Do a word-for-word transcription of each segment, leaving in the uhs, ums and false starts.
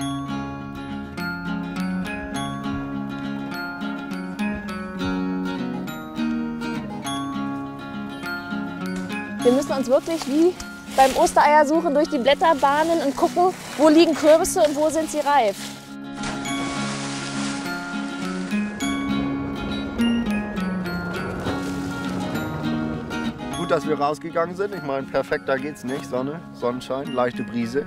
Wir müssen uns wirklich wie beim Ostereiersuchen durch die Blätter bahnen und gucken, wo liegen Kürbisse und wo sind sie reif. Gut, dass wir rausgegangen sind. Ich meine, perfekter geht's nicht. Sonne, Sonnenschein, leichte Brise.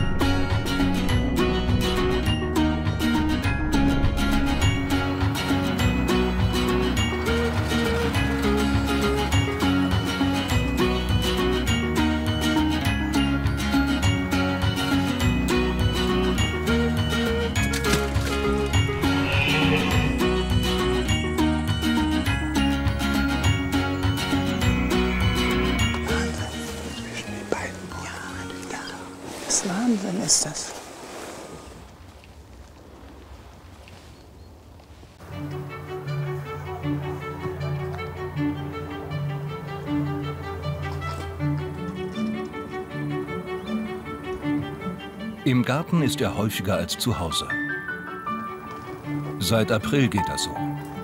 Wahnsinn ist das. Im Garten ist er häufiger als zu Hause. Seit April geht das so.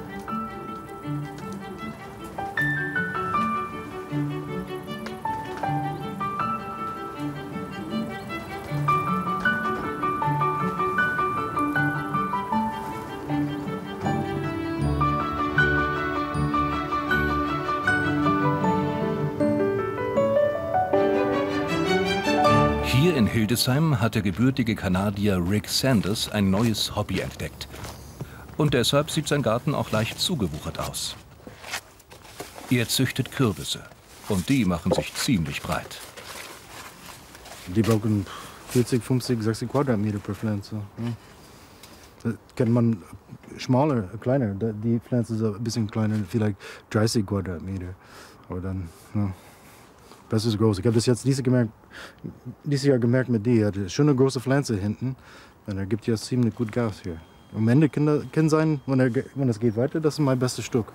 Hier in Hildesheim hat der gebürtige Kanadier Rick Sanders ein neues Hobby entdeckt. Und deshalb sieht sein Garten auch leicht zugewuchert aus. Er züchtet Kürbisse. Und die machen sich ziemlich breit. Die brauchen vierzig, fünfzig, sechzig Quadratmeter pro Pflanze. Da kennt man schmaler, kleiner. Die Pflanze ist ein bisschen kleiner, vielleicht dreißig Quadratmeter. Aber dann, ja, das ist groß. Ich habe das jetzt dieses, gemerkt, dieses Jahr gemerkt mit dir. Schon eine große Pflanze hinten. Und er gibt ja ziemlich gut Gas hier. Am Ende kann, kann sein, wenn, er, wenn es geht weiter, das ist mein bestes Stück.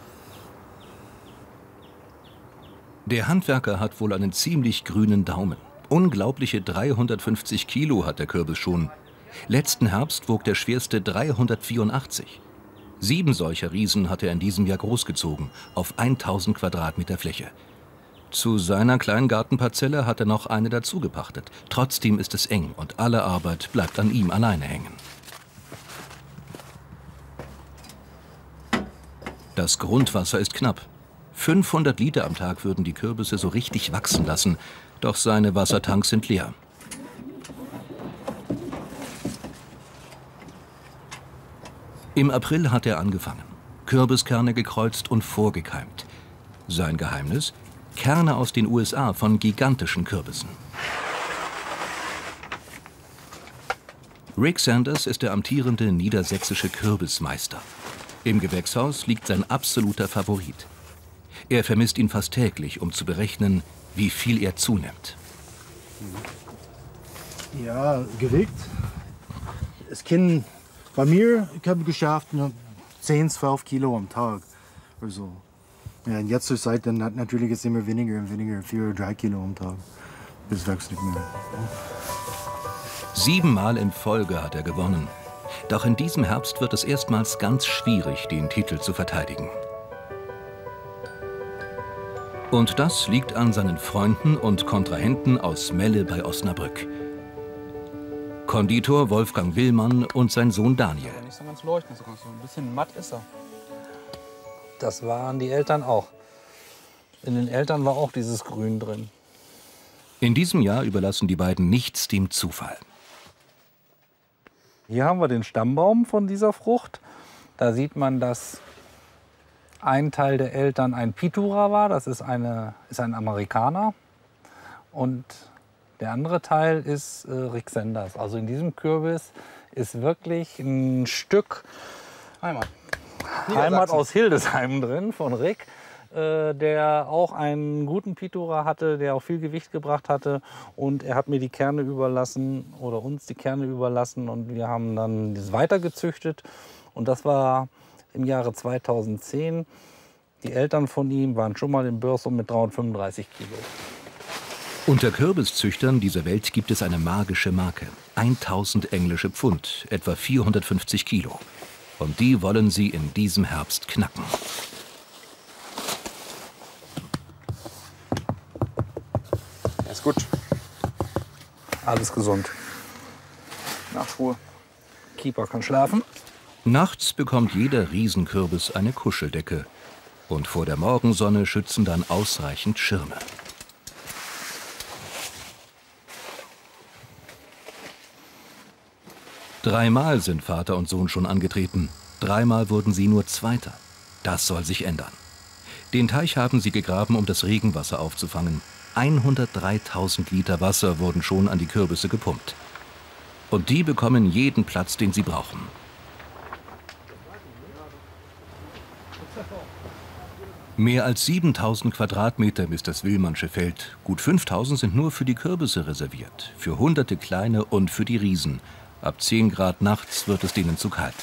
Der Handwerker hat wohl einen ziemlich grünen Daumen. Unglaubliche dreihundertfünfzig Kilo hat der Kürbis schon. Letzten Herbst wog der schwerste dreihundertvierundachtzig. Sieben solcher Riesen hat er in diesem Jahr großgezogen, auf tausend Quadratmeter Fläche. Zu seiner kleinen Gartenparzelle hat er noch eine dazugepachtet. Trotzdem ist es eng und alle Arbeit bleibt an ihm alleine hängen. Das Grundwasser ist knapp. fünfhundert Liter am Tag würden die Kürbisse so richtig wachsen lassen. Doch seine Wassertanks sind leer. Im April hat er angefangen. Kürbiskerne gekreuzt und vorgekeimt. Sein Geheimnis? Kerne aus den U S A von gigantischen Kürbissen. Rick Sanders ist der amtierende niedersächsische Kürbismeister. Im Gewächshaus liegt sein absoluter Favorit. Er vermisst ihn fast täglich, um zu berechnen, wie viel er zunimmt. Ja, Gewicht. Es kann bei mir, ich habe geschafft, zehn, zwölf Kilo am Tag. Also, ja, und jetzt zur Zeit, dann hat natürlich ist immer weniger und weniger, vier oder drei Kilo am Tag. Das wächst nicht mehr. Siebenmal in Folge hat er gewonnen. Doch in diesem Herbst wird es erstmals ganz schwierig, den Titel zu verteidigen. Und das liegt an seinen Freunden und Kontrahenten aus Melle bei Osnabrück. Konditor Wolfgang Willmann und sein Sohn Daniel. Nicht so ganz leuchtend, so ein bisschen matt ist er. Das waren die Eltern auch. In den Eltern war auch dieses Grün drin. In diesem Jahr überlassen die beiden nichts dem Zufall. Hier haben wir den Stammbaum von dieser Frucht. Da sieht man, dass ein Teil der Eltern ein Pitura war. Das ist, eine, ist ein Amerikaner. Und der andere Teil ist äh, Rick Sanders. Also in diesem Kürbis ist wirklich ein Stück Heimat. Heimat aus Hildesheim drin von Rick, äh, der auch einen guten Pitura hatte, der auch viel Gewicht gebracht hatte. Und er hat mir die Kerne überlassen oder uns die Kerne überlassen und wir haben dann das weitergezüchtet. Und das war im Jahre zweitausendzehn. Die Eltern von ihm waren schon mal im Börsum mit dreihundertfünfunddreißig Kilo. Unter Kürbiszüchtern dieser Welt gibt es eine magische Marke. tausend englische Pfund, etwa vierhundertfünfzig Kilo. Und die wollen sie in diesem Herbst knacken. Ja, ist gut. Alles gesund. Nachtruhe. Keeper kann schlafen. Nachts bekommt jeder Riesenkürbis eine Kuscheldecke. Und vor der Morgensonne schützen dann ausreichend Schirme. Dreimal sind Vater und Sohn schon angetreten. Dreimal wurden sie nur Zweiter. Das soll sich ändern. Den Teich haben sie gegraben, um das Regenwasser aufzufangen. hundertdreitausend Liter Wasser wurden schon an die Kürbisse gepumpt. Und die bekommen jeden Platz, den sie brauchen. Mehr als siebentausend Quadratmeter ist das Willmannsche Feld. Gut fünftausend sind nur für die Kürbisse reserviert. Für hunderte kleine und für die Riesen. Ab zehn Grad nachts wird es denen zu kalt.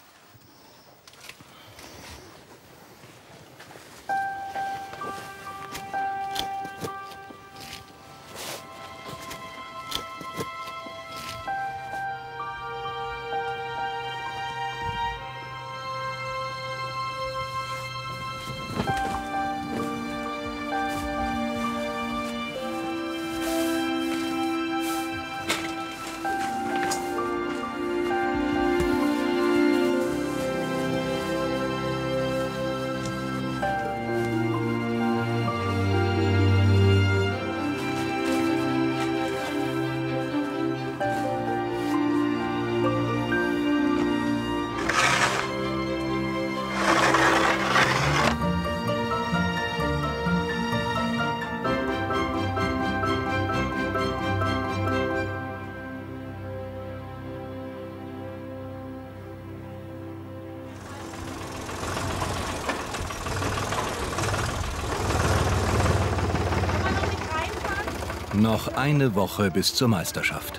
Noch eine Woche bis zur Meisterschaft.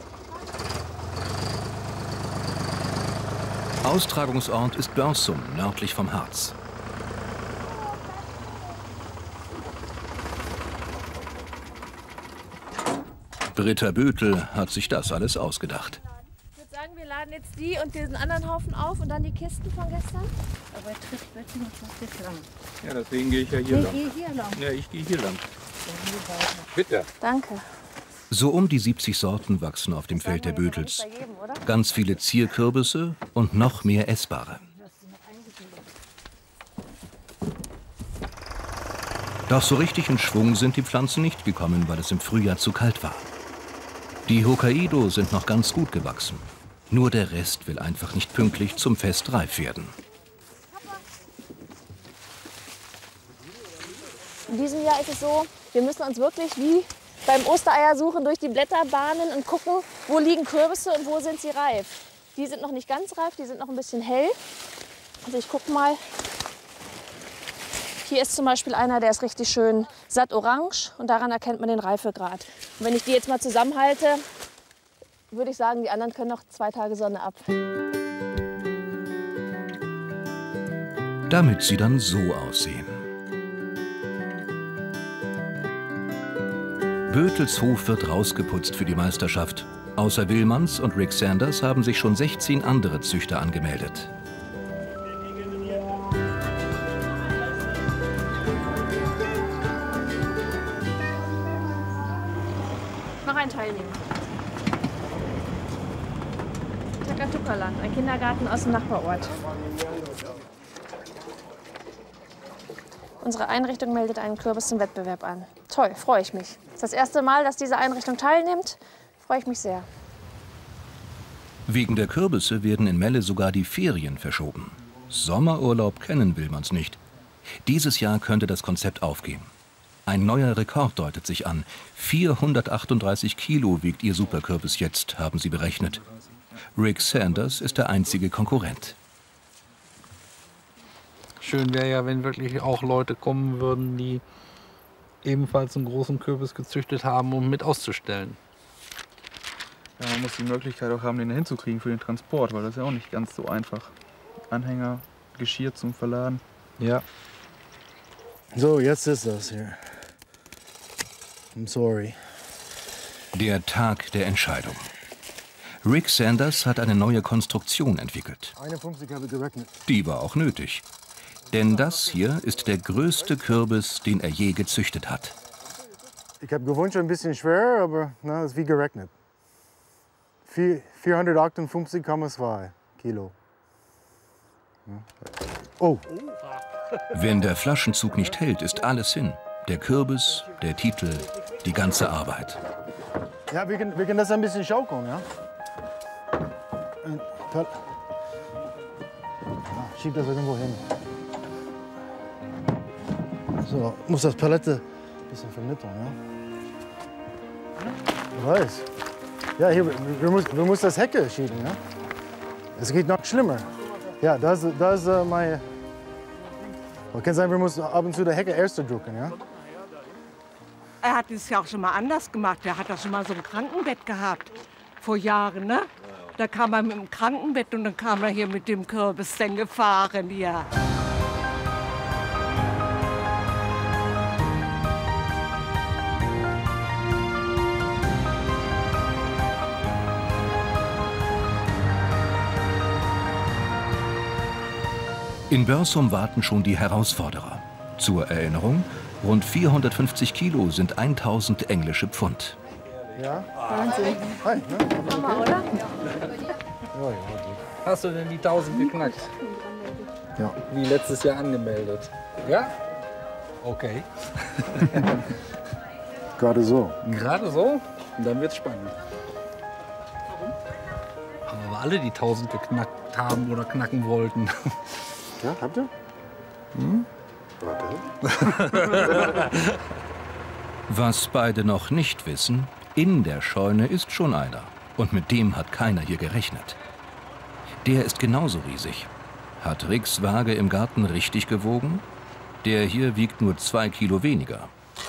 Austragungsort ist Börsum, nördlich vom Harz. Britta Bötel hat sich das alles ausgedacht. Ich würde sagen, wir laden jetzt die und diesen anderen Haufen auf und dann die Kisten von gestern. Aber trifft wird noch das lang. Ja, deswegen gehe ich ja hier Ich lang. gehe hier lang. Ja, ich gehe hier lang. Bitte. Danke. So um die siebzig Sorten wachsen auf dem Feld der Bötels. Ganz viele Zierkürbisse und noch mehr essbare. Doch so richtig in Schwung sind die Pflanzen nicht gekommen, weil es im Frühjahr zu kalt war. Die Hokkaido sind noch ganz gut gewachsen. Nur der Rest will einfach nicht pünktlich zum Fest reif werden. In diesem Jahr ist es so, wir müssen uns wirklich wie beim Ostereiersuchen durch die Blätter bahnen und gucken, wo liegen Kürbisse und wo sind sie reif. Die sind noch nicht ganz reif, die sind noch ein bisschen hell. Also ich gucke mal. Hier ist zum Beispiel einer, der ist richtig schön satt orange und daran erkennt man den Reifegrad. Und wenn ich die jetzt mal zusammenhalte, würde ich sagen, die anderen können noch zwei Tage Sonne ab. Damit sie dann so aussehen. Bötels Hof wird rausgeputzt für die Meisterschaft. Außer Willmanns und Rick Sanders haben sich schon sechzehn andere Züchter angemeldet. Noch ein Teilnehmer. Takatuka-Land, ein Kindergarten aus dem Nachbarort. Unsere Einrichtung meldet einen Kürbis zum Wettbewerb an. Toll, freue ich mich. Das ist das erste Mal, dass diese Einrichtung teilnimmt. Freue ich mich sehr. Wegen der Kürbisse werden in Melle sogar die Ferien verschoben. Sommerurlaub kennen Willmanns nicht. Dieses Jahr könnte das Konzept aufgehen. Ein neuer Rekord deutet sich an. vierhundertachtunddreißig Kilo wiegt ihr Superkürbis jetzt, haben sie berechnet. Rick Sanders ist der einzige Konkurrent. Schön wäre ja, wenn wirklich auch Leute kommen würden, die ebenfalls einen großen Kürbis gezüchtet haben, um mit auszustellen. Ja, man muss die Möglichkeit auch haben, den hinzukriegen für den Transport, weil das ist ja auch nicht ganz so einfach. Anhänger, Geschirr zum Verladen. Ja. So, jetzt ist das hier. I'm sorry. Der Tag der Entscheidung. Rick Sanders hat eine neue Konstruktion entwickelt. einundfünfzig habe ich gerechnet. Die war auch nötig. Denn das hier ist der größte Kürbis, den er je gezüchtet hat. Ich habe gewünscht, ein bisschen schwerer, aber na, ist wie gerechnet. vierhundertachtundfünfzig Komma zwei Kilo. Oh. Wenn der Flaschenzug nicht hält, ist alles hin. Der Kürbis, der Titel, die ganze Arbeit. Ja, wir können, wir können das ein bisschen schaukeln, ja? Und, ja, schieb das irgendwo hin. So, muss das Palette ein bisschen vermitteln, ja? Ich weiß. Ja, hier, wir müssen, wir müssen das Hecke schieben, ja? Es geht noch schlimmer. Ja, das, das ist äh, meine... Es kann sein, wir müssen ab und zu die Hecke erst drücken, ja? Er hat es ja auch schon mal anders gemacht. Er hat da schon mal so ein Krankenbett gehabt, vor Jahren, ne? Da kam er mit dem Krankenbett und dann kam er hier mit dem Kürbis dann gefahren, ja. In Börsum warten schon die Herausforderer. Zur Erinnerung, rund vierhundertfünfzig Kilo sind tausend englische Pfund. Ja? Wahnsinn. Hi, ne? Hammer, oder? Ja, ja, Hast du denn die tausend geknackt? Ja. Wie letztes Jahr angemeldet? Ja? Okay. Gerade so. Gerade so? Und dann wird's spannend. Aber alle die tausend geknackt haben oder knacken wollten. Ja, habt ihr? Hm? Warte. Was beide noch nicht wissen, in der Scheune ist schon einer. Und mit dem hat keiner hier gerechnet. Der ist genauso riesig. Hat Ricks Waage im Garten richtig gewogen? Der hier wiegt nur zwei Kilo weniger.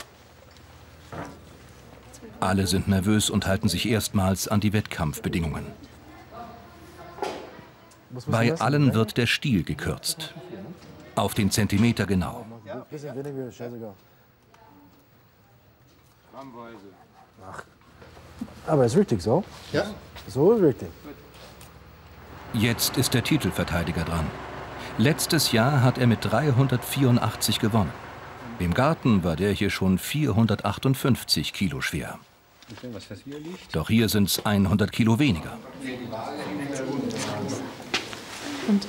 Alle sind nervös und halten sich erstmals an die Wettkampfbedingungen. Bei allen wird der Stiel gekürzt. Auf den Zentimeter genau. Bisschen weniger, scheißegal. Ach. Aber ist richtig so? Ja. So ist richtig. Jetzt ist der Titelverteidiger dran. Letztes Jahr hat er mit dreihundertvierundachtzig gewonnen. Im Garten war der hier schon vierhundertachtundfünfzig Kilo schwer. Doch hier sind es hundert Kilo weniger. Und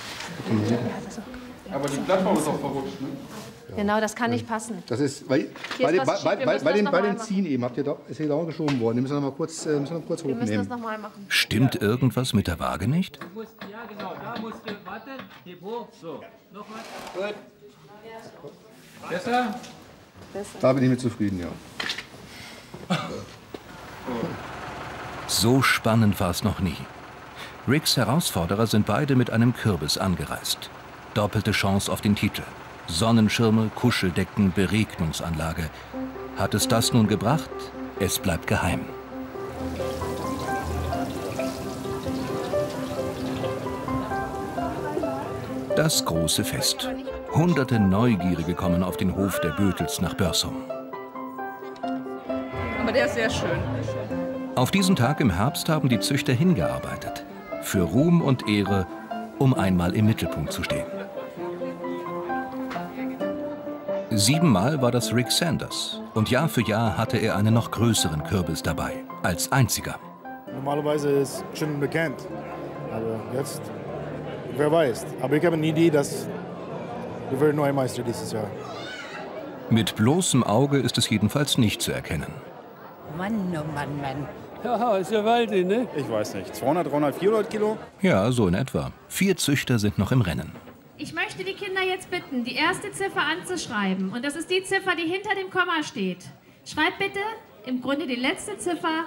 Aber die Plattform ist auch verrutscht, ne? genau, das kann nicht passen. Das ist, weil, Hier bei, ist den- was bei, schief. Wir bei, müssen bei, das den, noch bei mal den machen. Ziehen eben, habt ihr da, ist hier da geschoben worden. Die müssen wir noch mal kurz, äh, müssen wir noch kurz Wir müssen das hochnehmen. noch mal machen. Stimmt irgendwas mit der Waage nicht? Ja, genau, da musst du, warte, heb hoch, so, nochmal, gut. Besser? Da bin ich mit zufrieden, ja. So spannend war es noch nie. Ricks Herausforderer sind beide mit einem Kürbis angereist. Doppelte Chance auf den Titel. Sonnenschirme, Kuscheldecken, Beregnungsanlage. Hat es das nun gebracht? Es bleibt geheim. Das große Fest. Hunderte Neugierige kommen auf den Hof der Bötels nach Börsum. Aber der ist sehr schön. Auf diesen Tag im Herbst haben die Züchter hingearbeitet. Für Ruhm und Ehre, um einmal im Mittelpunkt zu stehen. Siebenmal war das Rick Sanders. Und Jahr für Jahr hatte er einen noch größeren Kürbis dabei. Als einziger. Normalerweise ist es schon bekannt. Aber jetzt, wer weiß. Aber ich habe eine Idee, dass wir werden neue Meister dieses Jahr. Mit bloßem Auge ist es jedenfalls nicht zu erkennen. Mann, oh Mann, Mann. Ja, ist ja Waldi, ne? Ich weiß nicht. zweihundert, dreihundert, vierhundert Kilo? Ja, so in etwa. Vier Züchter sind noch im Rennen. Ich möchte die Kinder jetzt bitten, die erste Ziffer anzuschreiben. Und das ist die Ziffer, die hinter dem Komma steht. Schreibt bitte im Grunde die letzte Ziffer.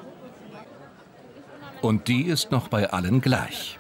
Und die ist noch bei allen gleich.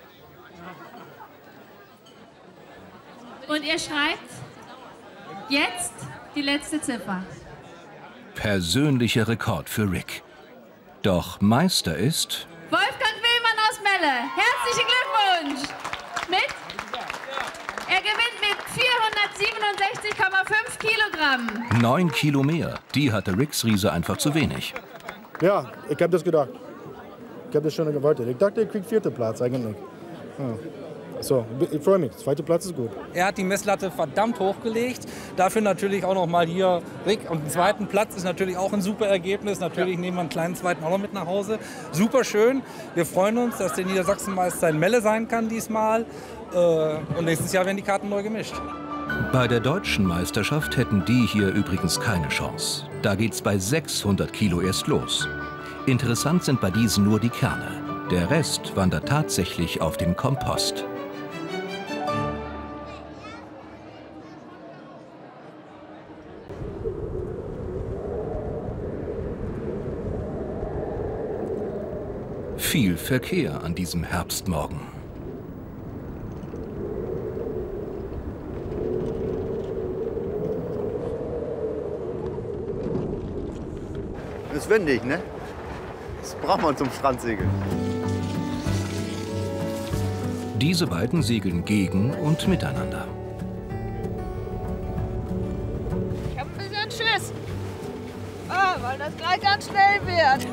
Und ihr schreibt jetzt die letzte Ziffer. Persönlicher Rekord für Rick. Doch Meister ist Wolfgang Willmann aus Melle. Herzlichen Glückwunsch. Mit? Er gewinnt mit vierhundertsiebenundsechzig Komma fünf Kilogramm. haben. Neun Kilo mehr, die hatte Rix Riese einfach zu wenig. Ja, ich habe das gedacht. Ich habe das schon erwartet. Ich dachte, ich kriege vierten Platz eigentlich. Ja. So, ich freue mich. Zweiter Platz ist gut. Er hat die Messlatte verdammt hochgelegt. Dafür natürlich auch noch mal hier Rick. Und den zweiten Platz ist natürlich auch ein super Ergebnis. Natürlich ja. Nehmen wir einen kleinen zweiten auch noch mit nach Hause. Super schön. Wir freuen uns, dass der Niedersachsenmeister in Melle sein kann diesmal. Und nächstes Jahr werden die Karten neu gemischt. Bei der deutschen Meisterschaft hätten die hier übrigens keine Chance. Da geht's bei sechshundert Kilo erst los. Interessant sind bei diesen nur die Kerne. Der Rest wandert tatsächlich auf den Kompost. Viel Verkehr an diesem Herbstmorgen. Das ist windig, ne? Das braucht man zum Strandsegeln. Diese beiden segeln gegen und miteinander. Ich habe ein bisschen Schiss, ah, weil das gleich ganz schnell wird.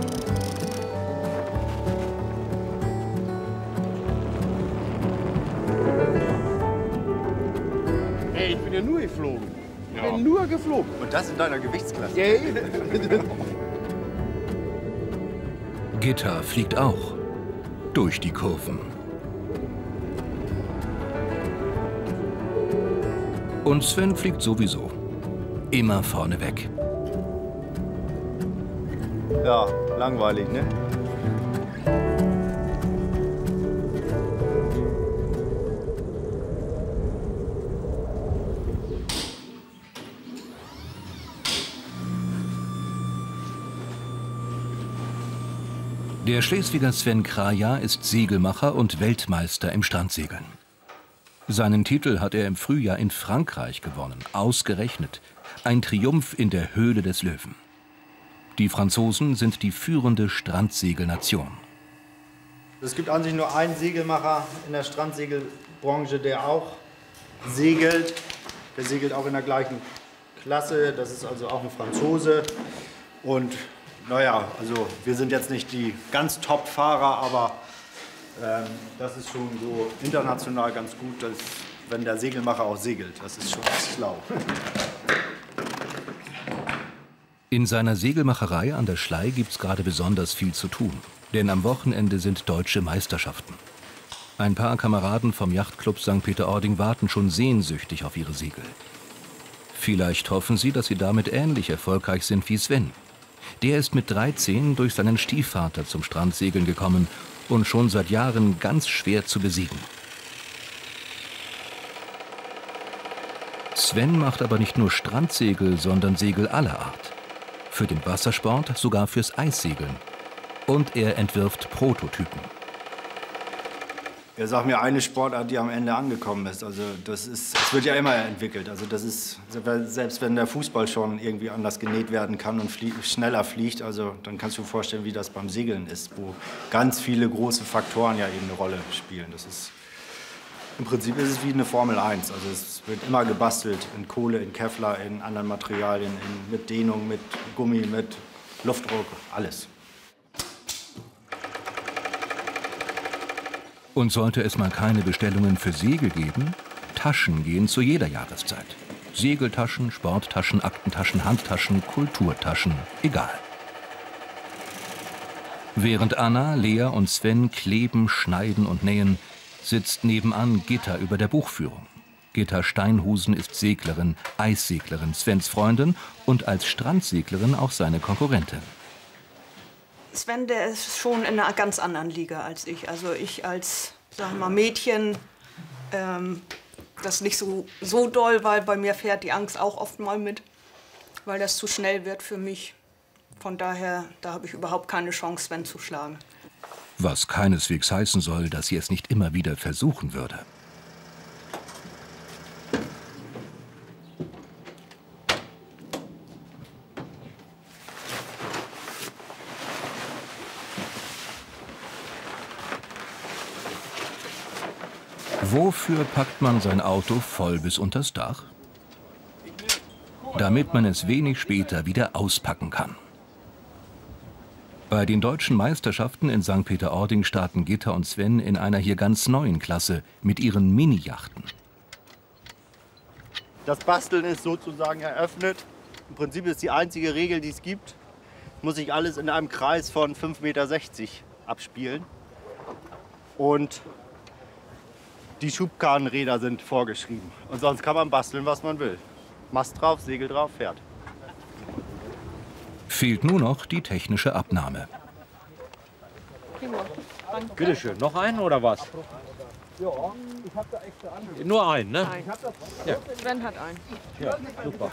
Hey, ich bin ja nur geflogen. Ich bin nur geflogen. Und das in deiner Gewichtsklasse. Yeah. Gitta fliegt auch durch die Kurven. Und Sven fliegt sowieso immer vorne weg. Ja, langweilig, ne? Der Schleswiger Sven Kraja ist Segelmacher und Weltmeister im Strandsegeln. Seinen Titel hat er im Frühjahr in Frankreich gewonnen, ausgerechnet. Ein Triumph in der Höhle des Löwen. Die Franzosen sind die führende Strandsegelnation. Es gibt an sich nur einen Segelmacher in der Strandsegelbranche, der auch segelt. Der segelt auch in der gleichen Klasse, das ist also auch ein Franzose. Und naja, also wir sind jetzt nicht die ganz Top-Fahrer, aber ähm, das ist schon so international ganz gut, dass, wenn der Segelmacher auch segelt. Das ist schon schlau. In seiner Segelmacherei an der Schlei gibt's gerade besonders viel zu tun. Denn am Wochenende sind deutsche Meisterschaften. Ein paar Kameraden vom Yachtclub Sankt Peter-Ording warten schon sehnsüchtig auf ihre Segel. Vielleicht hoffen sie, dass sie damit ähnlich erfolgreich sind wie Sven. Der ist mit dreizehn durch seinen Stiefvater zum Strandsegeln gekommen und schon seit Jahren ganz schwer zu besiegen. Sven macht aber nicht nur Strandsegel, sondern Segel aller Art. Für den Wassersport, sogar fürs Eissegeln. Und er entwirft Prototypen. Er sagt mir eine Sportart, die am Ende angekommen ist. Also das ist, es wird ja immer entwickelt. Also das ist, selbst wenn der Fußball schon irgendwie anders genäht werden kann und flie schneller fliegt, also dann kannst du dir vorstellen, wie das beim Segeln ist, wo ganz viele große Faktoren ja eben eine Rolle spielen. Das ist, im Prinzip ist es wie eine Formel eins. Also es wird immer gebastelt in Kohle, in Kevlar, in anderen Materialien, in, mit Dehnung, mit Gummi, mit Luftdruck, alles. Und sollte es mal keine Bestellungen für Segel geben, Taschen gehen zu jeder Jahreszeit. Segeltaschen, Sporttaschen, Aktentaschen, Handtaschen, Kulturtaschen, egal. Während Anna, Lea und Sven kleben, schneiden und nähen, sitzt nebenan Gitta über der Buchführung. Gitta Steinhusen ist Seglerin, Eisseglerin, Svens Freundin und als Strandseglerin auch seine Konkurrentin. Sven, der ist schon in einer ganz anderen Liga als ich. Also ich als, sag mal, Mädchen, ähm, das nicht so, so doll, weil bei mir fährt die Angst auch oft mal mit, weil das zu schnell wird für mich. Von daher, da habe ich überhaupt keine Chance, Sven zu schlagen. Was keineswegs heißen soll, dass sie es nicht immer wieder versuchen würde. Wofür packt man sein Auto voll bis unters Dach? damit man es wenig später wieder auspacken kann. Bei den deutschen Meisterschaften in Sankt Peter-Ording starten Gitta und Sven in einer hier ganz neuen Klasse mit ihren Mini-Yachten. Das Basteln ist sozusagen eröffnet. Im Prinzip ist die einzige Regel, die es gibt. Muss sich alles in einem Kreis von fünf Meter sechzig abspielen. Und die Schubkarrenräder sind vorgeschrieben. Und sonst kann man basteln, was man will. Mast drauf, Segel drauf, fährt. Fehlt nur noch die technische Abnahme. Bitte schön, noch einen oder was? Ja, ich habe da extra an. Nur einen, ne? Nein. Ja. Sven hat einen. Ja, super.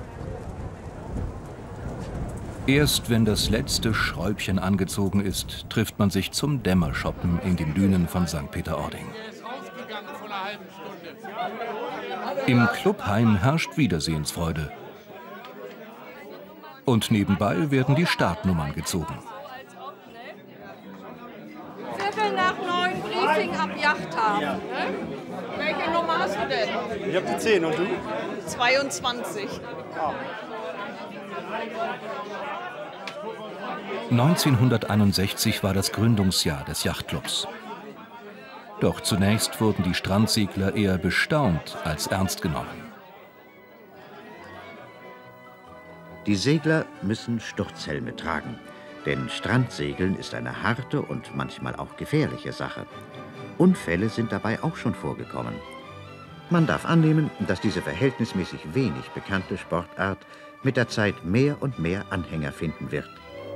Erst wenn das letzte Schräubchen angezogen ist, trifft man sich zum Dämmershoppen in den Dünen von Sankt Peter-Ording. Im Clubheim herrscht Wiedersehensfreude. Und nebenbei werden die Startnummern gezogen. Viertel nach neun Briefing ab Yachthafen. Ja. Ne? Welche Nummer hast du denn? Ich habe die zehn und du? zweiundzwanzig. Ja. neunzehnhunderteinundsechzig war das Gründungsjahr des Yachtclubs. Doch zunächst wurden die Strandsegler eher bestaunt als ernst genommen. Die Segler müssen Sturzhelme tragen, denn Strandsegeln ist eine harte und manchmal auch gefährliche Sache. Unfälle sind dabei auch schon vorgekommen. Man darf annehmen, dass diese verhältnismäßig wenig bekannte Sportart mit der Zeit mehr und mehr Anhänger finden wird.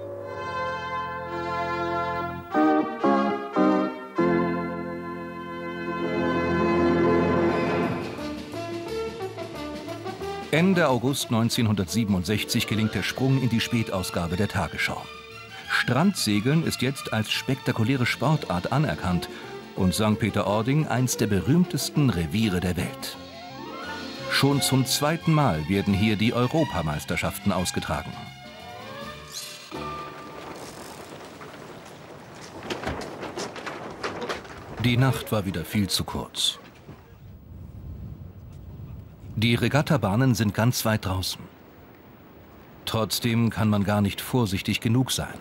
Ende August neunzehnhundertsiebenundsechzig gelingt der Sprung in die Spätausgabe der Tagesschau. Strandsegeln ist jetzt als spektakuläre Sportart anerkannt und Sankt Peter-Ording eins der berühmtesten Reviere der Welt. Schon zum zweiten Mal werden hier die Europameisterschaften ausgetragen. Die Nacht war wieder viel zu kurz. Die Regattabahnen sind ganz weit draußen. Trotzdem kann man gar nicht vorsichtig genug sein.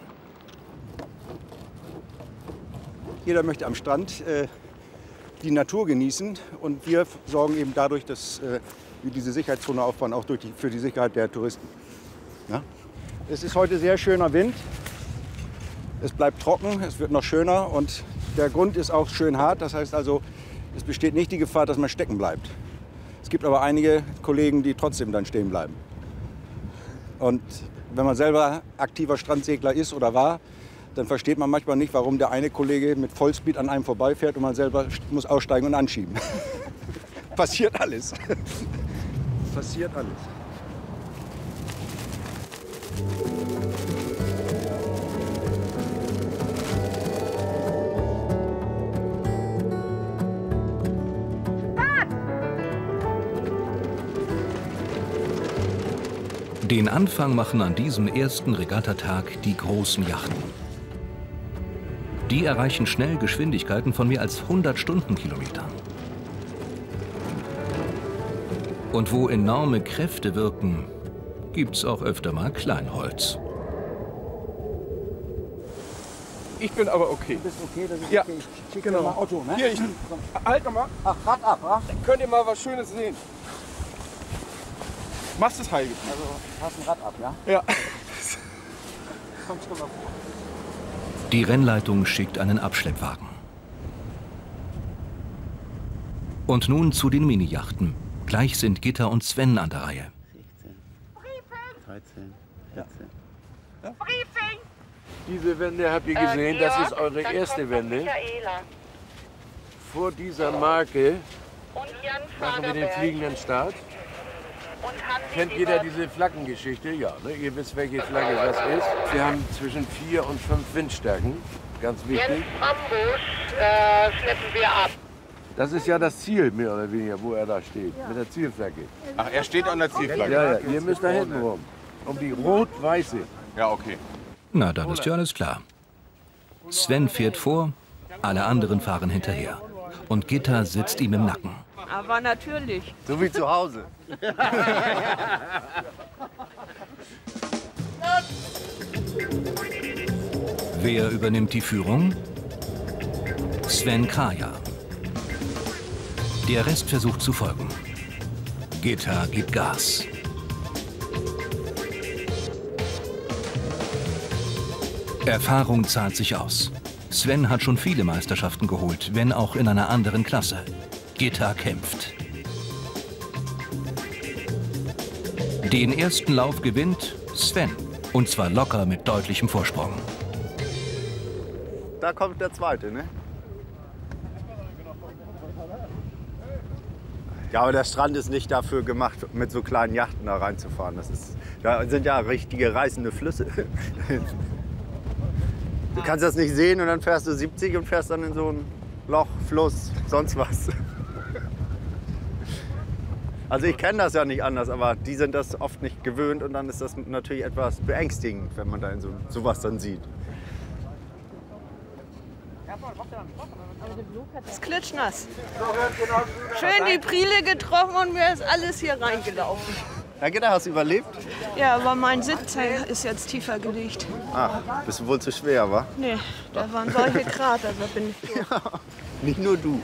Jeder möchte am Strand äh, die Natur genießen und wir sorgen eben dadurch, dass äh, wir diese Sicherheitszone aufbauen, auch durch die, für die Sicherheit der Touristen. Ja? Es ist heute sehr schöner Wind, es bleibt trocken, es wird noch schöner und der Grund ist auch schön hart, das heißt also, es besteht nicht die Gefahr, dass man stecken bleibt. Es gibt aber einige Kollegen, die trotzdem dann stehen bleiben. Und wenn man selber aktiver Strandsegler ist oder war, dann versteht man manchmal nicht, warum der eine Kollege mit Vollspeed an einem vorbeifährt und man selber muss aussteigen und anschieben. Passiert alles. Passiert alles. Den Anfang machen an diesem ersten Regattatag die großen Yachten. Die erreichen schnell Geschwindigkeiten von mehr als hundert Stundenkilometern. Und wo enorme Kräfte wirken, gibt's auch öfter mal Kleinholz. Ich bin aber okay. Du bist okay, das ist ja. okay. Ich schicke Genau. mal Auto, ne? Hier, ich, halt doch mal. Ach, Rad ab, wa? Dann könnt ihr mal was Schönes sehen. Machst du es heil? Also, hast ein Rad ab, ja? Ja. Kommst du mal vor. Die Rennleitung schickt einen Abschleppwagen. Und nun zu den Mini-Yachten. Gleich sind Gitta und Sven an der Reihe. dreizehn, vierzehn. Ja? Diese Wende habt ihr gesehen, das ist eure erste Wende. Vor dieser Marke machen wir den fliegenden Start. Kennt jeder diese Flaggengeschichte? Ja, ne? Ihr wisst, welche Flagge das ist. Wir haben zwischen vier und fünf Windstärken, ganz wichtig. Jens Ambusch äh, schleppen wir ab. Das ist ja das Ziel, mehr oder weniger, wo er da steht, mit der Zielflagge. Ach, er steht an der Zielflagge? Ja, ja, ihr müsst da hinten rum. Um die rot-weiße. Ja, okay. Na, dann ist ja alles klar. Sven fährt vor, alle anderen fahren hinterher. Und Gitta sitzt ihm im Nacken. Aber natürlich. So wie zu Hause. Wer übernimmt die Führung? Sven Kraja. Der Rest versucht zu folgen. Gitta gibt Gas. Erfahrung zahlt sich aus. Sven hat schon viele Meisterschaften geholt, wenn auch in einer anderen Klasse. Gitta kämpft. Den ersten Lauf gewinnt Sven. Und zwar locker mit deutlichem Vorsprung. Da kommt der zweite, ne? Ja, aber der Strand ist nicht dafür gemacht, mit so kleinen Yachten da reinzufahren. Das ist, da sind ja richtige reißende Flüsse. Du kannst das nicht sehen und dann fährst du siebzig und fährst dann in so ein Loch, Fluss, sonst was. Also ich kenne das ja nicht anders, aber die sind das oft nicht gewöhnt und dann ist das natürlich etwas beängstigend, wenn man da in so sowas dann sieht. Das ist klitschnass. Schön die Priele getroffen und mir ist alles hier reingelaufen. Ja, genau, hast du überlebt? Ja, aber mein Sitz ist jetzt tiefer gelegt. Ach, bist du wohl zu schwer, wa? Nee, da waren solche Krater, da bin ich durch. Ja, nicht nur du.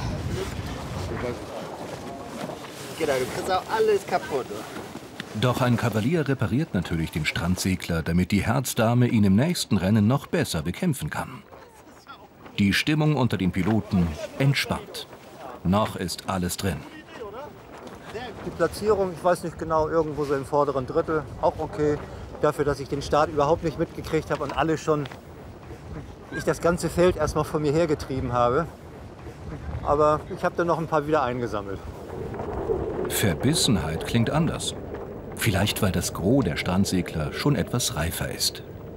Genau, du kriegst auch alles kaputt. Doch ein Kavalier repariert natürlich den Strandsegler, damit die Herzdame ihn im nächsten Rennen noch besser bekämpfen kann. Die Stimmung unter den Piloten entspannt. Noch ist alles drin. Die Platzierung, ich weiß nicht genau, irgendwo so im vorderen Drittel, auch okay. Dafür, dass ich den Start überhaupt nicht mitgekriegt habe und alle schon, ich das ganze Feld erstmal von mir hergetrieben habe. Aber ich habe dann noch ein paar wieder eingesammelt. Verbissenheit klingt anders. Vielleicht, weil das Gros der Strandsegler schon etwas reifer ist.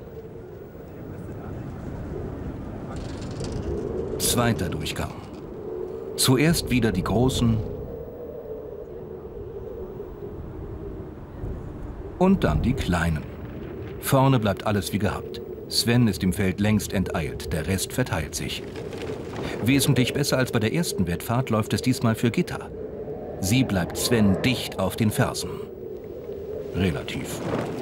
Zweiter Durchgang. Zuerst wieder die Großen und dann die Kleinen. Vorne bleibt alles wie gehabt. Sven ist im Feld längst enteilt, der Rest verteilt sich. Wesentlich besser als bei der ersten Wettfahrt läuft es diesmal für Gitta. Sie bleibt Sven dicht auf den Fersen. Relativ.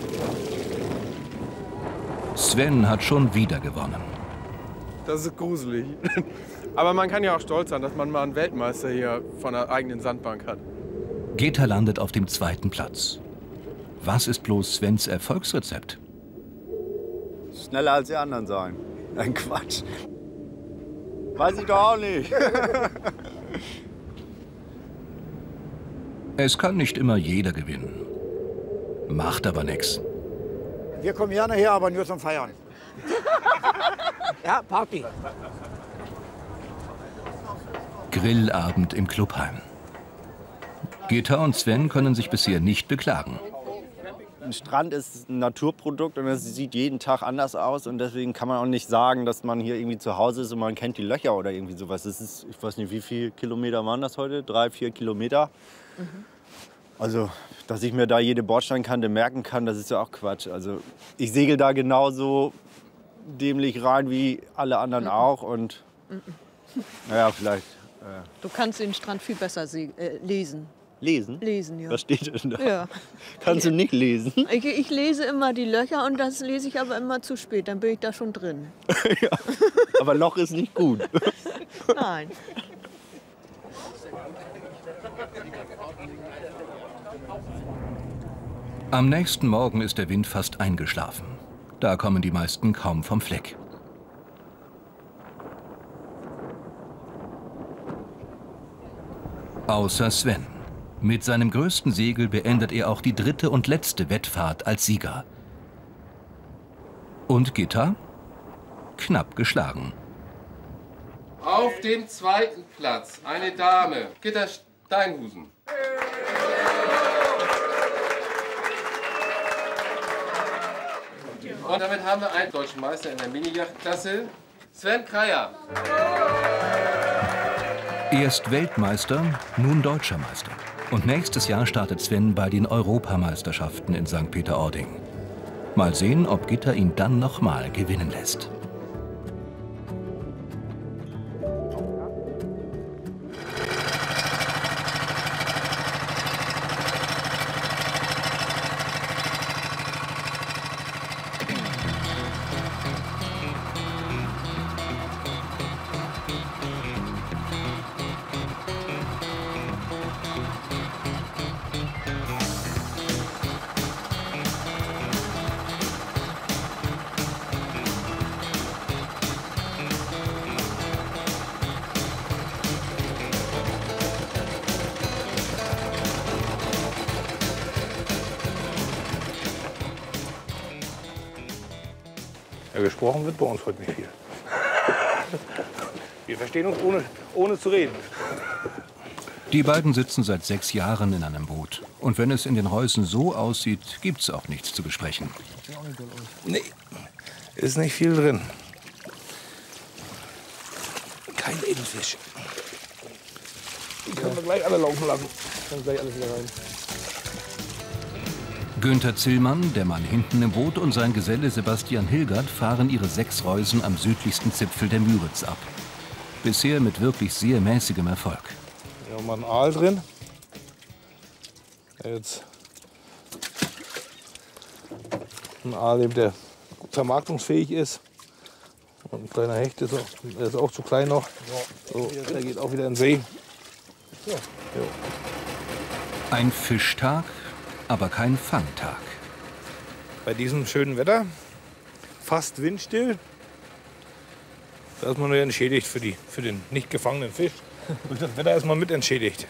Sven hat schon wieder gewonnen. Das ist gruselig. Aber man kann ja auch stolz sein, dass man mal einen Weltmeister hier von der eigenen Sandbank hat. Gitta landet auf dem zweiten Platz. Was ist bloß Svens Erfolgsrezept? Schneller als die anderen sein. Ein Quatsch. Weiß ich doch auch nicht. Es kann nicht immer jeder gewinnen. Macht aber nichts. Wir kommen gerne her, aber nur zum Feiern. Ja, Party. Grillabend im Clubheim. Gitta und Sven können sich bisher nicht beklagen. Ein Strand ist ein Naturprodukt und es sieht jeden Tag anders aus. Und deswegen kann man auch nicht sagen, dass man hier irgendwie zu Hause ist und man kennt die Löcher oder irgendwie sowas. Das ist, ich weiß nicht, wie viele Kilometer waren das heute? Drei, vier Kilometer. Mhm. Also, dass ich mir da jede Bordsteinkante merken kann, das ist ja auch Quatsch. Also, ich segel da genauso dämlich rein wie alle anderen mhm. auch. Und mhm. naja, vielleicht. Äh Du kannst den Strand viel besser äh, lesen. Lesen? Lesen, ja. Was steht denn da? Ja. Kannst du nicht lesen? Ich, ich lese immer die Löcher und das lese ich aber immer zu spät. Dann bin ich da schon drin. Ja. Aber Loch ist nicht gut. Nein. Am nächsten Morgen ist der Wind fast eingeschlafen. Da kommen die meisten kaum vom Fleck. Außer Sven. Mit seinem größten Segel beendet er auch die dritte und letzte Wettfahrt als Sieger. Und Gitta? Knapp geschlagen. Auf dem zweiten Platz eine Dame, Gitta Steinhusen. Und damit haben wir einen deutschen Meister in der Mini-Yacht-Klasse, Sven Kraja. Erst Weltmeister, nun Deutscher Meister. Und nächstes Jahr startet Sven bei den Europameisterschaften in Sankt Peter-Ording. Mal sehen, ob Gitta ihn dann noch mal gewinnen lässt. Ja, gesprochen wird bei uns heute nicht viel. Wir verstehen uns ohne, ohne zu reden. Die beiden sitzen seit sechs Jahren in einem Boot. Und wenn es in den Reusen so aussieht, gibt's auch nichts zu besprechen. Nee, ist nicht viel drin. Kein Edelfisch. Die können wir gleich alle laufen lassen. Dann gleich alles wieder rein. Günther Zillmann, der Mann hinten im Boot, und sein Geselle Sebastian Hilgert fahren ihre sechs Reusen am südlichsten Zipfel der Müritz ab. Bisher mit wirklich sehr mäßigem Erfolg. Hier haben wir einen Aal drin. Jetzt ein Aal, der vermarktungsfähig ist. Und ein kleiner Hecht ist auch, der ist auch zu klein noch. So, der geht auch wieder in den See. Ja. Ein Fischtag, aber kein Fangtag. Bei diesem schönen Wetter, fast windstill, da ist man nur entschädigt für, die, für den nicht gefangenen Fisch. Durch das Wetter ist man mit entschädigt.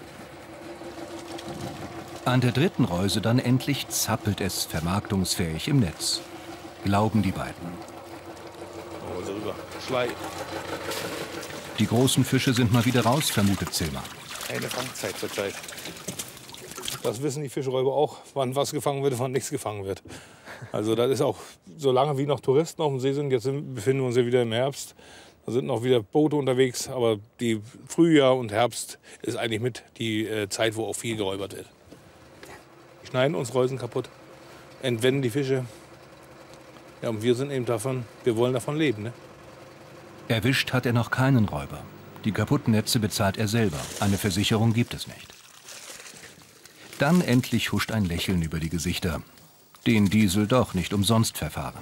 An der dritten Reuse dann endlich zappelt es vermarktungsfähig im Netz. Glauben die beiden. Also rüber. Schlei. Die großen Fische sind mal wieder raus, vermutet Zillmann. Eine Fangzeit zur Zeit. Das wissen die Fischräuber auch, wann was gefangen wird, wann nichts gefangen wird. Also das ist auch, solange wie noch Touristen auf dem See sind, jetzt sind, befinden wir uns ja wieder im Herbst, da sind noch wieder Boote unterwegs, aber die Frühjahr und Herbst ist eigentlich mit die äh, Zeit, wo auch viel geräubert wird. Die schneiden uns Reusen kaputt, entwenden die Fische. Ja, und wir sind eben davon, wir wollen davon leben. Ne? Erwischt hat er noch keinen Räuber. Die kaputten Netze bezahlt er selber. Eine Versicherung gibt es nicht. Dann endlich huscht ein Lächeln über die Gesichter. Den Diesel doch nicht umsonst verfahren.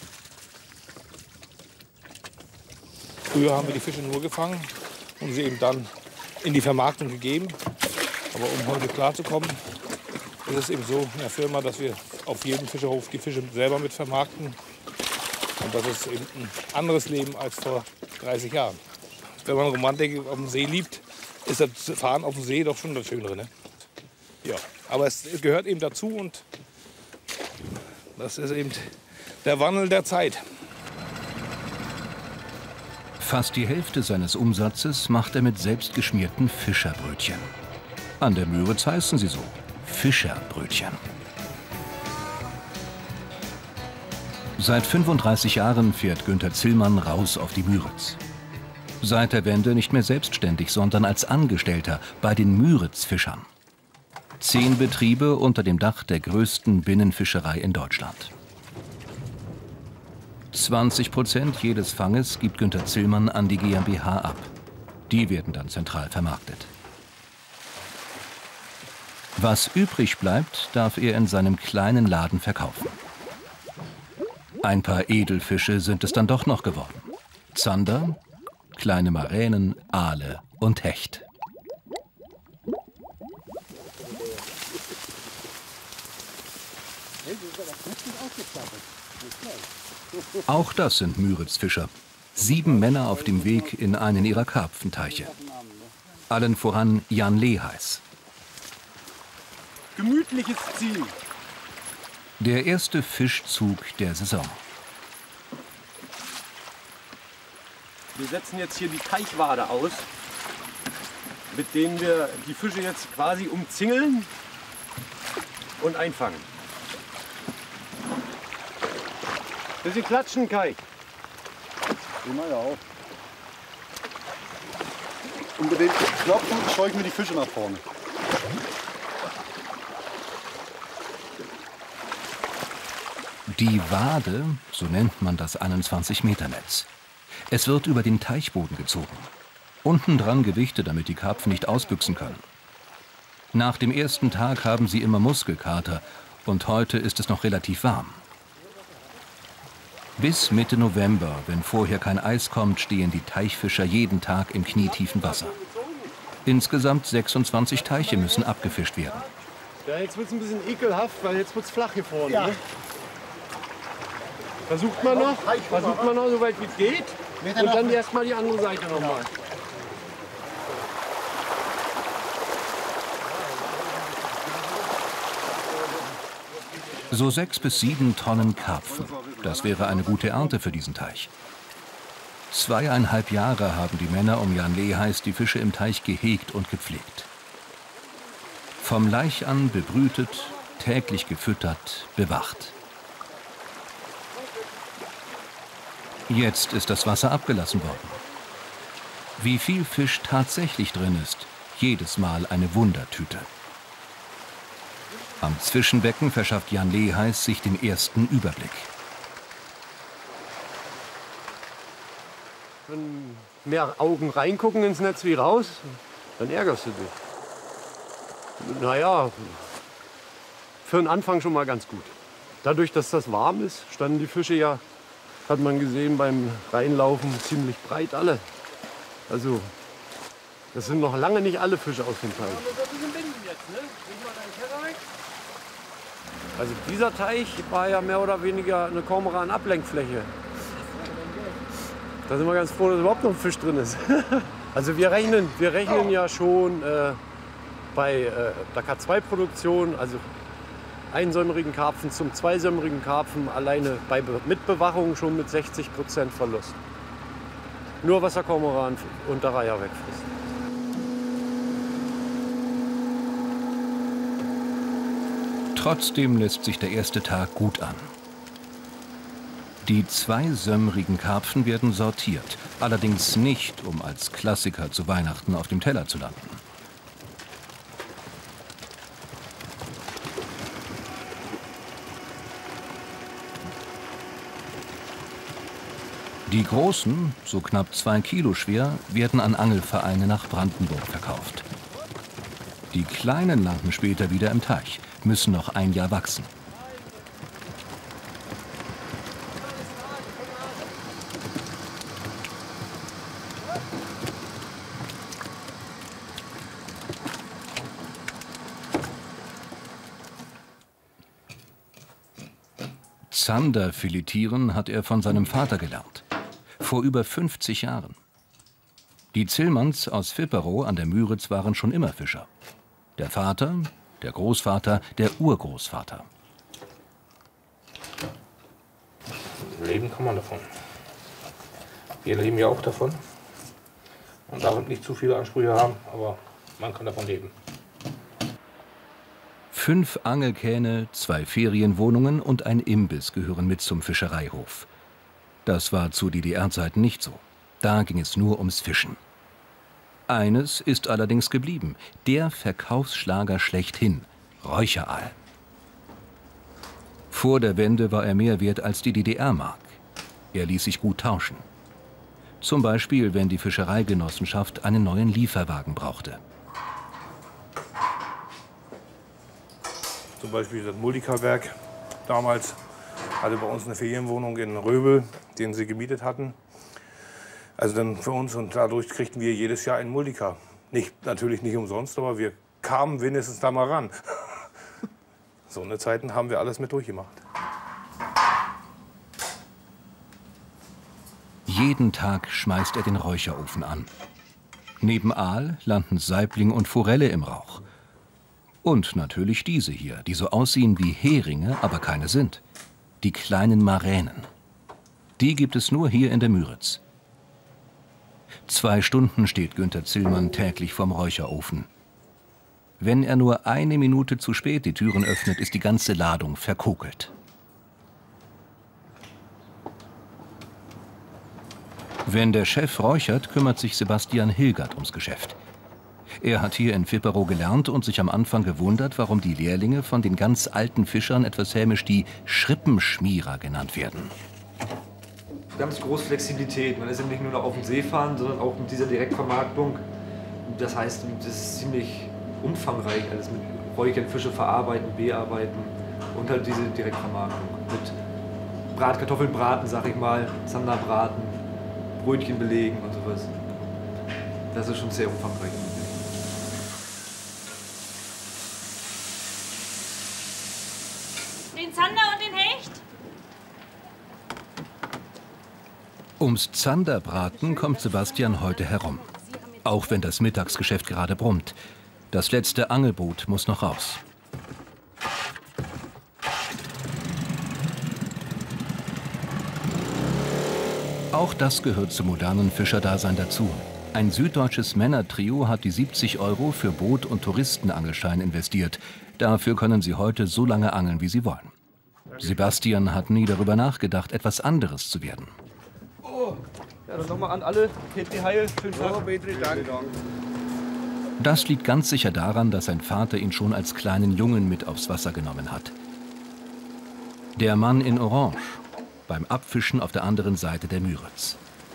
Früher haben wir die Fische nur gefangen und sie eben dann in die Vermarktung gegeben. Aber um heute klarzukommen, ist es eben so in der Firma, dass wir auf jedem Fischerhof die Fische selber mit vermarkten. Und das ist eben ein anderes Leben als vor dreißig Jahren. Wenn man Romantik auf dem See liebt, ist das Fahren auf dem See doch schon das Schönere. Ne? Ja, aber es gehört eben dazu und das ist eben der Wandel der Zeit. Fast die Hälfte seines Umsatzes macht er mit selbstgeschmierten Fischerbrötchen. An der Müritz heißen sie so, Fischerbrötchen. Seit fünfunddreißig Jahren fährt Günther Zillmann raus auf die Müritz. Seit der Wende nicht mehr selbstständig, sondern als Angestellter bei den Müritz-Fischern. Zehn Betriebe unter dem Dach der größten Binnenfischerei in Deutschland. zwanzig Prozent jedes Fanges gibt Günther Zillmann an die GmbH ab. Die werden dann zentral vermarktet. Was übrig bleibt, darf er in seinem kleinen Laden verkaufen. Ein paar Edelfische sind es dann doch noch geworden. Zander, kleine Maränen, Aale und Hecht. Auch das sind Müritz-Fischer. Sieben Männer auf dem Weg in einen ihrer Karpfenteiche. Allen voran Jan Leheiß. Gemütliches Ziel. Der erste Fischzug der Saison. Wir setzen jetzt hier die Teichwade aus, mit denen wir die Fische jetzt quasi umzingeln und einfangen. Bisschen klatschen, Kai. Immer ja auch. Und mit den Knopfen scheue ich mir die Fische nach vorne. Die Wade, so nennt man das einundzwanzig Meter Netz. Es wird über den Teichboden gezogen. Unten dran Gewichte, damit die Karpfen nicht ausbüchsen können. Nach dem ersten Tag haben sie immer Muskelkater und heute ist es noch relativ warm. Bis Mitte November, wenn vorher kein Eis kommt, stehen die Teichfischer jeden Tag im knietiefen Wasser. Insgesamt sechsundzwanzig Teiche müssen abgefischt werden. Ja, jetzt wird es ein bisschen ekelhaft, weil jetzt wird es flach hier vorne. Ja. Ne? Versucht man noch, versucht man noch so weit wie es geht und dann erstmal die andere Seite nochmal. So sechs bis sieben Tonnen Karpfen. Das wäre eine gute Ernte für diesen Teich. Zweieinhalb Jahre haben die Männer um Jan Leheis die Fische im Teich gehegt und gepflegt. Vom Laich an bebrütet, täglich gefüttert, bewacht. Jetzt ist das Wasser abgelassen worden. Wie viel Fisch tatsächlich drin ist, jedes Mal eine Wundertüte. Am Zwischenbecken verschafft Jan Leheis sich den ersten Überblick. Wenn mehr Augen reingucken ins Netz wie raus, dann ärgerst du dich. Naja, für den Anfang schon mal ganz gut. Dadurch, dass das warm ist, standen die Fische ja, hat man gesehen beim Reinlaufen, ziemlich breit alle. Also, das sind noch lange nicht alle Fische aus dem Teich. Also dieser Teich war ja mehr oder weniger eine Kormoran-Ablenkfläche. Da sind wir ganz froh, dass überhaupt noch ein Fisch drin ist. Also wir rechnen, wir rechnen ja schon äh, bei äh, der K zwei Produktion, also einsäumerigen Karpfen zum zweisäumerigen Karpfen alleine bei Be mit Bewachung schon mit sechzig Prozent Verlust. Nur was der Kormoran und der Reiher wegfrisst. Trotzdem lässt sich der erste Tag gut an. Die zweisäumerigen Karpfen werden sortiert, allerdings nicht, um als Klassiker zu Weihnachten auf dem Teller zu landen. Die großen, so knapp zwei Kilo schwer, werden an Angelvereine nach Brandenburg verkauft. Die kleinen landen später wieder im Teich, müssen noch ein Jahr wachsen. Zander filetieren hat er von seinem Vater gelernt. Vor über fünfzig Jahren. Die Zillmanns aus Vipperow an der Müritz waren schon immer Fischer. Der Vater, der Großvater, der Urgroßvater. Leben kann man davon. Wir leben ja auch davon. Man darf nicht zu viele Ansprüche haben, aber man kann davon leben. Fünf Angelkähne, zwei Ferienwohnungen und ein Imbiss gehören mit zum Fischereihof. Das war zu D D R-Zeiten nicht so. Da ging es nur ums Fischen. Eines ist allerdings geblieben, der Verkaufsschlager schlechthin, Räucheraal. Vor der Wende war er mehr wert als die D D R-Mark. Er ließ sich gut tauschen. Zum Beispiel, wenn die Fischereigenossenschaft einen neuen Lieferwagen brauchte. Zum Beispiel das Multika-Werk damals hatte bei uns eine Ferienwohnung in Röbel, den sie gemietet hatten. Also dann für uns, und dadurch kriegten wir jedes Jahr einen Multika. Nicht, natürlich nicht umsonst, aber wir kamen wenigstens da mal ran. So eine Zeiten haben wir alles mit durchgemacht. Jeden Tag schmeißt er den Räucherofen an. Neben Aal landen Saibling und Forelle im Rauch. Und natürlich diese hier, die so aussehen wie Heringe, aber keine sind. Die kleinen Maränen. Die gibt es nur hier in der Müritz. Zwei Stunden steht Günther Zillmann täglich vorm Räucherofen. Wenn er nur eine Minute zu spät die Türen öffnet, ist die ganze Ladung verkokelt. Wenn der Chef räuchert, kümmert sich Sebastian Hilgert ums Geschäft. Er hat hier in Vipperow gelernt und sich am Anfang gewundert, warum die Lehrlinge von den ganz alten Fischern etwas hämisch die Schrippenschmierer genannt werden. Wir haben große Flexibilität. Man ist eben nicht nur noch auf dem See fahren, sondern auch mit dieser Direktvermarktung. Das heißt, das ist ziemlich umfangreich, alles mit Räuchern, Fische verarbeiten, bearbeiten und halt diese Direktvermarktung. Mit Bratkartoffeln braten, sag ich mal, Zander braten, Brötchen belegen und sowas. Das ist schon sehr umfangreich. Den Zander und den Hecht? Ums Zanderbraten kommt Sebastian heute herum. Auch wenn das Mittagsgeschäft gerade brummt. Das letzte Angelboot muss noch raus. Auch das gehört zum modernen Fischerdasein dazu. Ein süddeutsches Männertrio hat die siebzig Euro für Boot- und Touristenangelschein investiert. Dafür können sie heute so lange angeln, wie sie wollen. Sebastian hat nie darüber nachgedacht, etwas anderes zu werden. Oh, ja, dann nochmal an alle. Petri Heil. Schönen Tag. Oh, Petri, danke. Das liegt ganz sicher daran, dass sein Vater ihn schon als kleinen Jungen mit aufs Wasser genommen hat. Der Mann in Orange, beim Abfischen auf der anderen Seite der Müritz.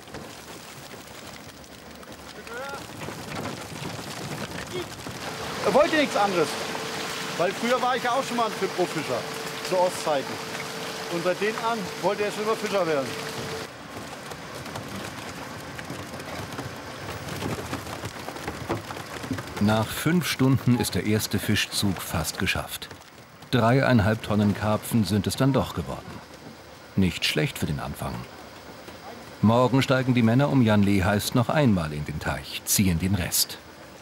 Er wollte nichts anderes. Weil früher war ich ja auch schon mal ein Pro-Fischer, zu Ostzeiten. Und seitdem an wollte er schon immer Fischer werden. Nach fünf Stunden ist der erste Fischzug fast geschafft. Dreieinhalb Tonnen Karpfen sind es dann doch geworden. Nicht schlecht für den Anfang. Morgen steigen die Männer um Jan Lehheist noch einmal in den Teich, ziehen den Rest.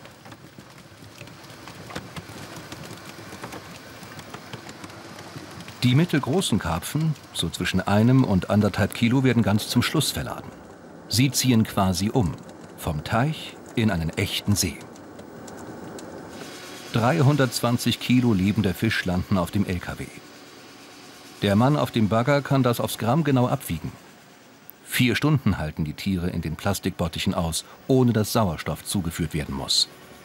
Die mittelgroßen Karpfen, so zwischen einem und anderthalb Kilo, werden ganz zum Schluss verladen. Sie ziehen quasi um, vom Teich in einen echten See. dreihundertzwanzig Kilo lebender Fisch landen auf dem L K W. Der Mann auf dem Bagger kann das aufs Gramm genau abwiegen. Vier Stunden halten die Tiere in den Plastikbottichen aus, ohne dass Sauerstoff zugeführt werden muss.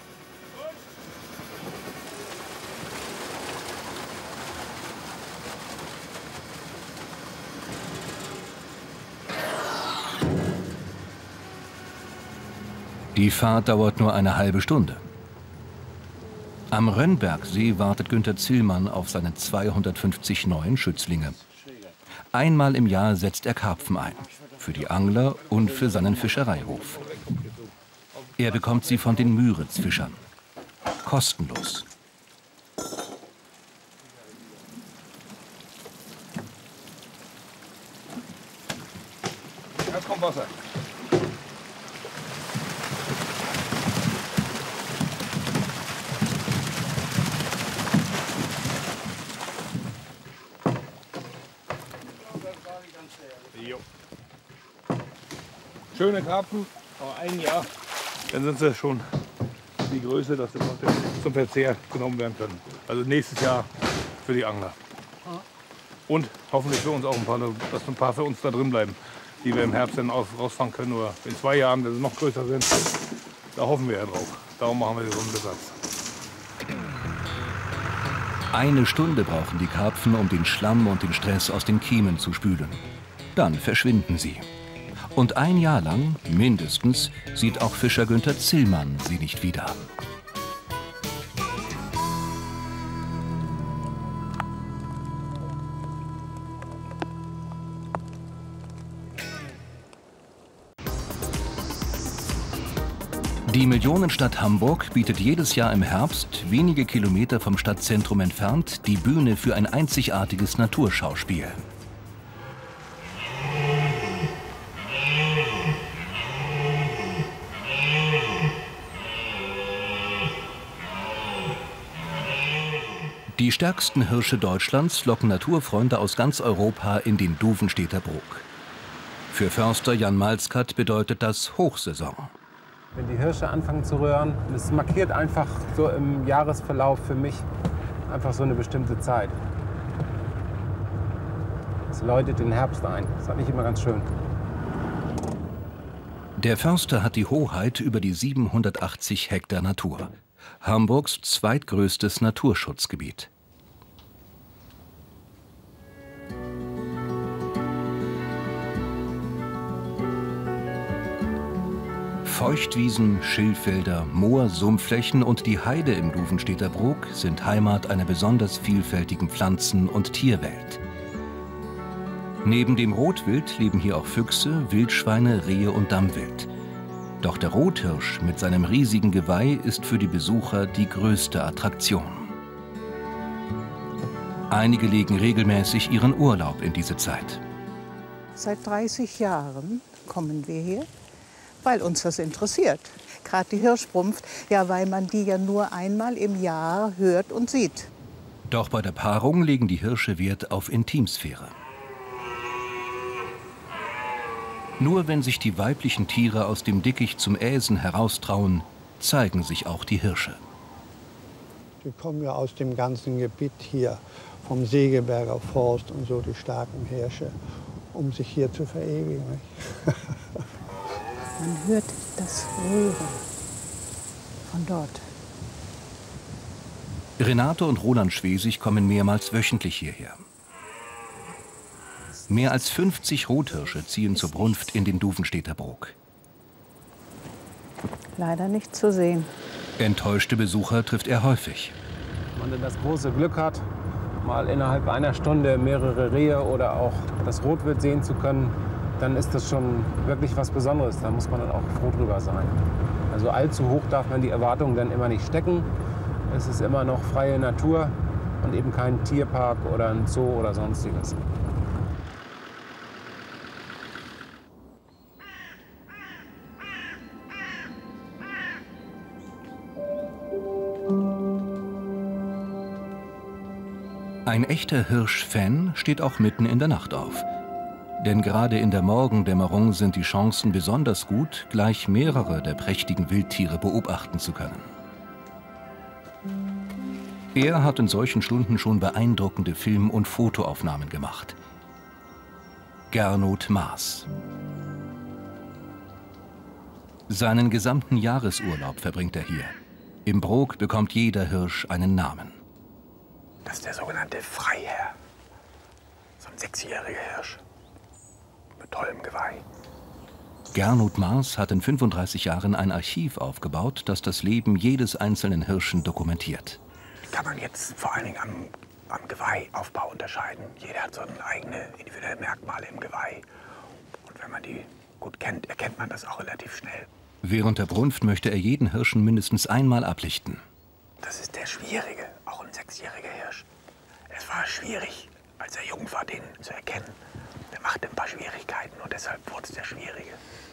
Die Fahrt dauert nur eine halbe Stunde. Am Rönnbergsee wartet Günter Zillmann auf seine zweihundertfünfzig neuen Schützlinge. Einmal im Jahr setzt er Karpfen ein, für die Angler und für seinen Fischereihof. Er bekommt sie von den Müritzfischern. Kostenlos. Jetzt kommt Wasser. Schöne Karpfen, aber ein Jahr, dann sind sie schon die Größe, dass sie zum Verzehr genommen werden können. Also nächstes Jahr für die Angler. Und hoffentlich für uns auch ein paar, dass ein paar für uns da drin bleiben, die wir im Herbst dann rausfangen können oder in zwei Jahren, wenn sie noch größer sind. Da hoffen wir ja drauf. Darum machen wir so einen Besatz. Eine Stunde brauchen die Karpfen, um den Schlamm und den Stress aus den Kiemen zu spülen. Dann verschwinden sie. Und ein Jahr lang, mindestens, sieht auch Fischer Günter Zillmann sie nicht wieder. Die Millionenstadt Hamburg bietet jedes Jahr im Herbst, wenige Kilometer vom Stadtzentrum entfernt, die Bühne für ein einzigartiges Naturschauspiel. Die stärksten Hirsche Deutschlands locken Naturfreunde aus ganz Europa in den Duvenstedter Brook. Für Förster Jan Malskat bedeutet das Hochsaison. Wenn die Hirsche anfangen zu röhren, das markiert einfach so im Jahresverlauf für mich einfach so eine bestimmte Zeit. Es läutet den Herbst ein. Das ist auch nicht immer ganz schön. Der Förster hat die Hoheit über die siebenhundertachtzig Hektar Natur. Hamburgs zweitgrößtes Naturschutzgebiet. Feuchtwiesen, Schilfwälder, Moor, Sumpfflächen und die Heide im Duvenstedter Brook sind Heimat einer besonders vielfältigen Pflanzen- und Tierwelt. Neben dem Rotwild leben hier auch Füchse, Wildschweine, Rehe und Dammwild. Doch der Rothirsch mit seinem riesigen Geweih ist für die Besucher die größte Attraktion. Einige legen regelmäßig ihren Urlaub in diese Zeit. Seit dreißig Jahren kommen wir hier, weil uns das interessiert. Gerade die Hirschbrunft, ja, weil man die ja nur einmal im Jahr hört und sieht. Doch bei der Paarung legen die Hirsche Wert auf Intimsphäre. Nur wenn sich die weiblichen Tiere aus dem Dickicht zum Äsen heraustrauen, zeigen sich auch die Hirsche. Die kommen ja aus dem ganzen Gebiet hier, vom Segeberger Forst und so, die starken Hirsche, um sich hier zu verewigen. Man hört das Röhren von dort. Renate und Roland Schwesig kommen mehrmals wöchentlich hierher. Mehr als fünfzig Rothirsche ziehen zur Brunft in den Duvenstedter Brook. Leider nicht zu sehen. Enttäuschte Besucher trifft er häufig. Wenn man denn das große Glück hat, mal innerhalb einer Stunde mehrere Rehe oder auch das Rotwild sehen zu können, dann ist das schon wirklich was Besonderes. Da muss man dann auch froh drüber sein. Also allzu hoch darf man die Erwartungen dann immer nicht stecken. Es ist immer noch freie Natur und eben kein Tierpark oder ein Zoo oder sonstiges. Ein echter Hirsch-Fan steht auch mitten in der Nacht auf. Denn gerade in der Morgendämmerung sind die Chancen besonders gut, gleich mehrere der prächtigen Wildtiere beobachten zu können. Er hat in solchen Stunden schon beeindruckende Film- und Fotoaufnahmen gemacht. Gernot Maas. Seinen gesamten Jahresurlaub verbringt er hier. Im Brook bekommt jeder Hirsch einen Namen. Das ist der sogenannte Freiherr. So ein sechsjähriger Hirsch. Mit tollem Geweih. Gernot Maas hat in fünfunddreißig Jahren ein Archiv aufgebaut, das das Leben jedes einzelnen Hirschen dokumentiert. Kann man jetzt vor allen Dingen am, am Geweihaufbau unterscheiden. Jeder hat so eigene individuelle Merkmale im Geweih. Und wenn man die gut kennt, erkennt man das auch relativ schnell. Während der Brunft möchte er jeden Hirschen mindestens einmal ablichten. Das ist der Schwierige, auch ein sechsjähriger Hirsch. Es war schwierig, als er jung war, den zu erkennen. Der machte ein paar Schwierigkeiten und deshalb wurde es der Schwierige.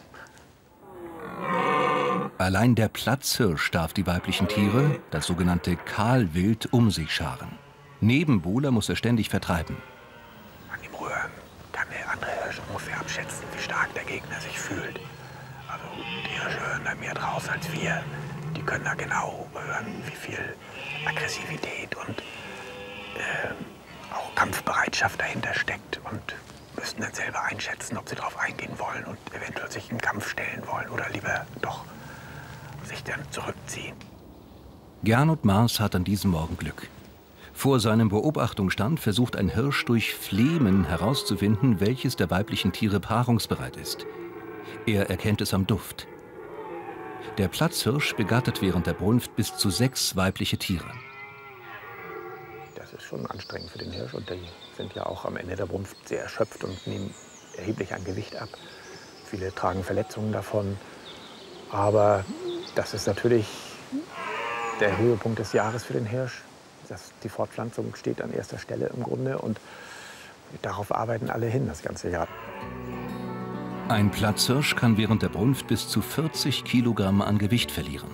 Allein der Platzhirsch darf die weiblichen Tiere, das sogenannte Kahlwild, um sich scharen. Nebenbuhler muss er ständig vertreiben. An dem Röhren kann der andere Hirsch ungefähr abschätzen, wie stark der Gegner sich fühlt. Also die Hirsche hören da mehr draus als wir. Die können da genau hören, wie viel Aggressivität und äh, auch Kampfbereitschaft dahinter steckt und müssten dann selber einschätzen, ob sie darauf eingehen wollen und eventuell sich im Kampf stellen wollen oder lieber doch sich dann zurückziehen. Gernot Maas hat an diesem Morgen Glück. Vor seinem Beobachtungsstand versucht ein Hirsch durch Flehmen herauszufinden, welches der weiblichen Tiere paarungsbereit ist. Er erkennt es am Duft. Der Platzhirsch begattet während der Brunft bis zu sechs weibliche Tiere. Das ist schon anstrengend für den Hirsch und die sind ja auch am Ende der Brunft sehr erschöpft und nehmen erheblich an Gewicht ab. Viele tragen Verletzungen davon, aber das ist natürlich der Höhepunkt des Jahres für den Hirsch. Das, die Fortpflanzung steht an erster Stelle im Grunde und darauf arbeiten alle hin das ganze Jahr. Ein Platzhirsch kann während der Brunft bis zu vierzig Kilogramm an Gewicht verlieren.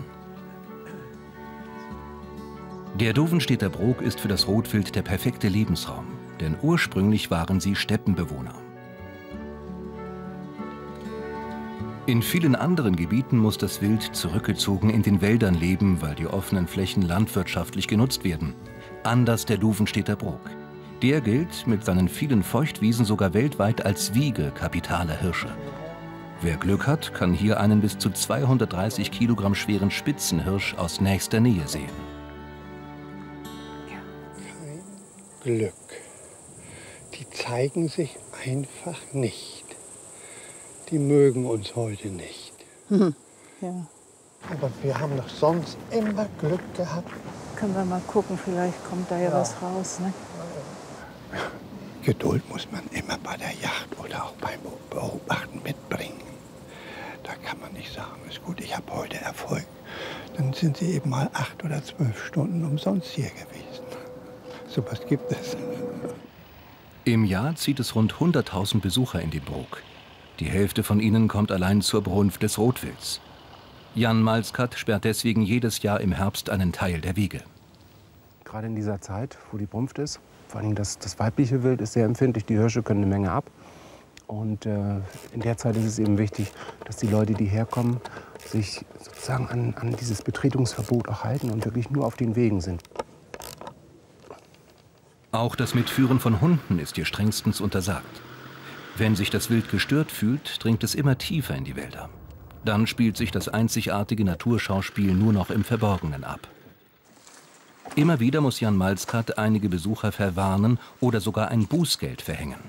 Der Duvenstedter Brook ist für das Rotwild der perfekte Lebensraum, denn ursprünglich waren sie Steppenbewohner. In vielen anderen Gebieten muss das Wild zurückgezogen in den Wäldern leben, weil die offenen Flächen landwirtschaftlich genutzt werden. Anders der Duvenstedter Brook. Der gilt mit seinen vielen Feuchtwiesen sogar weltweit als Wiege kapitaler Hirsche. Wer Glück hat, kann hier einen bis zu zweihundertdreißig Kilogramm schweren Spitzenhirsch aus nächster Nähe sehen. Glück. Die zeigen sich einfach nicht. Die mögen uns heute nicht. Hm. Ja. Aber wir haben doch sonst immer Glück gehabt. Können wir mal gucken, vielleicht kommt da ja, ja. was raus. Ne? Geduld muss man immer bei der Jagd oder auch beim Beobachten mitbringen. Da kann man nicht sagen, ist gut, ich habe heute Erfolg. Dann sind sie eben mal acht oder zwölf Stunden umsonst hier gewesen. So was gibt es. Im Jahr zieht es rund hunderttausend Besucher in den Brook. Die Hälfte von ihnen kommt allein zur Brunft des Rotwilds. Jan Malskat sperrt deswegen jedes Jahr im Herbst einen Teil der Wege. Gerade in dieser Zeit, wo die Brunft ist, vor allem das, das weibliche Wild ist sehr empfindlich, die Hirsche können eine Menge ab. Und äh, in der Zeit ist es eben wichtig, dass die Leute, die herkommen, sich sozusagen an, an dieses Betretungsverbot auch halten und wirklich nur auf den Wegen sind. Auch das Mitführen von Hunden ist hier strengstens untersagt. Wenn sich das Wild gestört fühlt, dringt es immer tiefer in die Wälder. Dann spielt sich das einzigartige Naturschauspiel nur noch im Verborgenen ab. Immer wieder muss Jan Malzkat einige Besucher verwarnen oder sogar ein Bußgeld verhängen.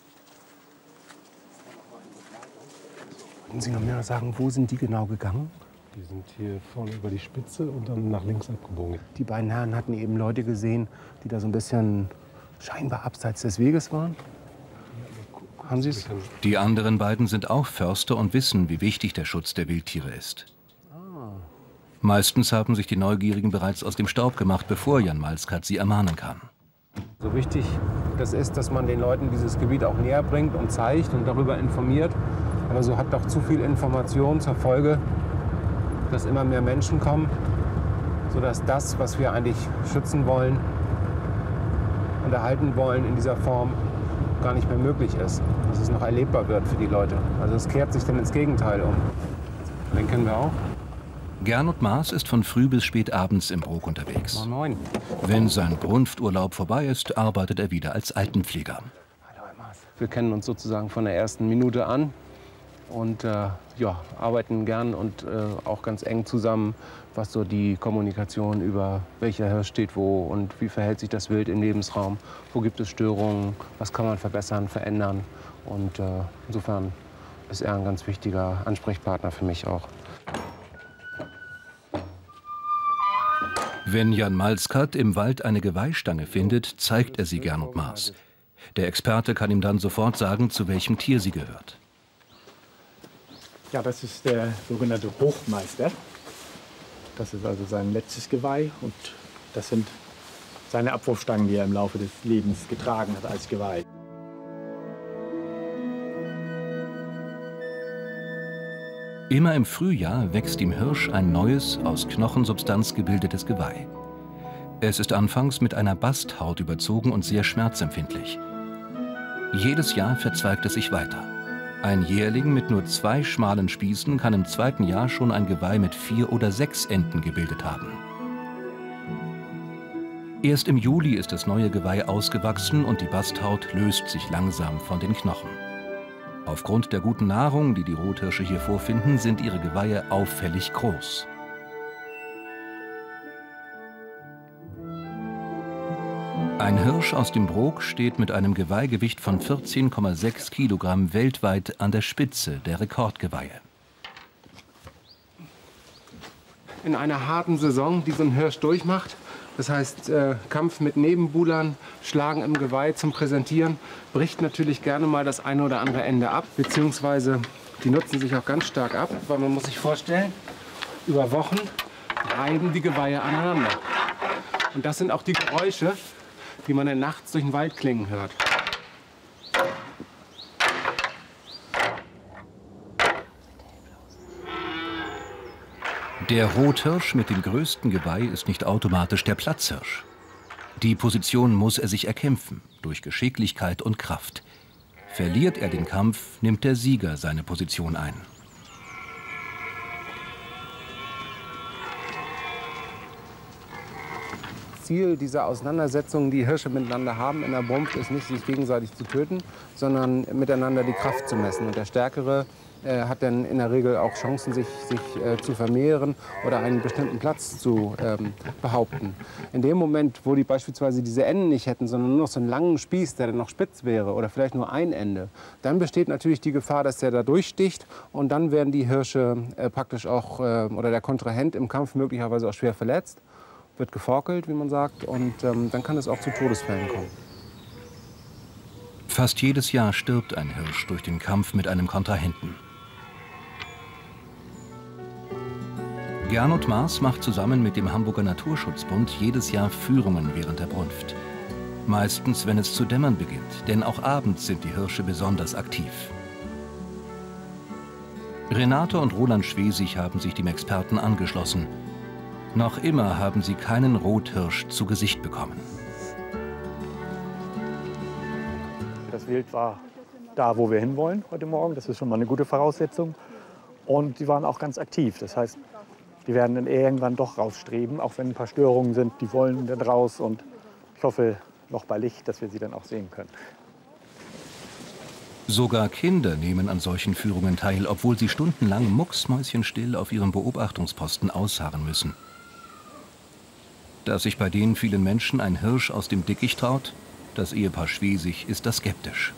Können Sie noch mehr sagen, wo sind die genau gegangen? Die sind hier vorne über die Spitze und dann nach links abgebogen. Die beiden Herren hatten eben Leute gesehen, die da so ein bisschen scheinbar abseits des Weges waren. Haben Sie es? Die anderen beiden sind auch Förster und wissen, wie wichtig der Schutz der Wildtiere ist. Ah. Meistens haben sich die Neugierigen bereits aus dem Staub gemacht, bevor Jan Malzkat sie ermahnen kann. So wichtig das ist, dass man den Leuten dieses Gebiet auch näher bringt und zeigt und darüber informiert. Aber so hat doch zu viel Information zur Folge, dass immer mehr Menschen kommen, sodass das, was wir eigentlich schützen wollen und erhalten wollen in dieser Form, gar nicht mehr möglich ist. Dass es noch erlebbar wird für die Leute. Also es kehrt sich dann ins Gegenteil um. Den kennen wir auch. Gernot Maas ist von früh bis spät abends im Brok unterwegs. Moin, moin. Wenn sein Brunfturlaub vorbei ist, arbeitet er wieder als Altenpfleger. Wir kennen uns sozusagen von der ersten Minute an und äh, ja, arbeiten gern und äh, auch ganz eng zusammen, was so die Kommunikation über welcher Hirsch steht wo und wie verhält sich das Wild im Lebensraum, wo gibt es Störungen, was kann man verbessern, verändern. Und äh, insofern ist er ein ganz wichtiger Ansprechpartner für mich auch. Wenn Jan Malzkat im Wald eine Geweihstange findet, zeigt er sie Gernot Maas. Der Experte kann ihm dann sofort sagen, zu welchem Tier sie gehört. Ja, das ist der sogenannte Hochmeister. Das ist also sein letztes Geweih und das sind seine Abwurfstangen, die er im Laufe des Lebens getragen hat als Geweih. Immer im Frühjahr wächst dem Hirsch ein neues, aus Knochensubstanz gebildetes Geweih. Es ist anfangs mit einer Basthaut überzogen und sehr schmerzempfindlich. Jedes Jahr verzweigt es sich weiter. Ein Jährling mit nur zwei schmalen Spießen kann im zweiten Jahr schon ein Geweih mit vier oder sechs Enden gebildet haben. Erst im Juli ist das neue Geweih ausgewachsen und die Basthaut löst sich langsam von den Knochen. Aufgrund der guten Nahrung, die die Rothirsche hier vorfinden, sind ihre Geweihe auffällig groß. Ein Hirsch aus dem Brok steht mit einem Geweihgewicht von vierzehn Komma sechs Kilogramm weltweit an der Spitze der Rekordgeweihe. In einer harten Saison, die so ein Hirsch durchmacht, das heißt äh, Kampf mit Nebenbuhlern, Schlagen im Geweih zum Präsentieren, bricht natürlich gerne mal das eine oder andere Ende ab, beziehungsweise die nutzen sich auch ganz stark ab, weil man muss sich vorstellen, über Wochen reiben die Geweihe aneinander. Und das sind auch die Geräusche, die man dann nachts durch den Wald klingen hört. Der Rothirsch mit dem größten Geweih ist nicht automatisch der Platzhirsch. Die Position muss er sich erkämpfen, durch Geschicklichkeit und Kraft. Verliert er den Kampf, nimmt der Sieger seine Position ein. Ziel dieser Auseinandersetzungen, die Hirsche miteinander haben in der Brunft, ist nicht, sich gegenseitig zu töten, sondern miteinander die Kraft zu messen. Und der Stärkere äh, hat dann in der Regel auch Chancen, sich, sich äh, zu vermehren oder einen bestimmten Platz zu ähm, behaupten. In dem Moment, wo die beispielsweise diese Enden nicht hätten, sondern nur noch so einen langen Spieß, der dann noch spitz wäre oder vielleicht nur ein Ende, dann besteht natürlich die Gefahr, dass der da durchsticht und dann werden die Hirsche äh, praktisch auch, äh, oder der Kontrahent im Kampf möglicherweise auch schwer verletzt. Wird geforkelt, wie man sagt, und ähm, dann kann es auch zu Todesfällen kommen. Fast jedes Jahr stirbt ein Hirsch durch den Kampf mit einem Kontrahenten. Gernot Maas macht zusammen mit dem Hamburger Naturschutzbund jedes Jahr Führungen während der Brunft. Meistens, wenn es zu dämmern beginnt, denn auch abends sind die Hirsche besonders aktiv. Renate und Roland Schwesig haben sich dem Experten angeschlossen. Noch immer haben sie keinen Rothirsch zu Gesicht bekommen. Das Wild war da, wo wir hinwollen heute Morgen. Das ist schon mal eine gute Voraussetzung. Und die waren auch ganz aktiv. Das heißt, die werden dann irgendwann doch rausstreben, auch wenn ein paar Störungen sind. Die wollen dann raus und ich hoffe noch bei Licht, dass wir sie dann auch sehen können. Sogar Kinder nehmen an solchen Führungen teil, obwohl sie stundenlang mucksmäuschenstill auf ihrem Beobachtungsposten ausharren müssen. Dass sich bei den vielen Menschen ein Hirsch aus dem Dickicht traut, das Ehepaar Schwesig ist da skeptisch.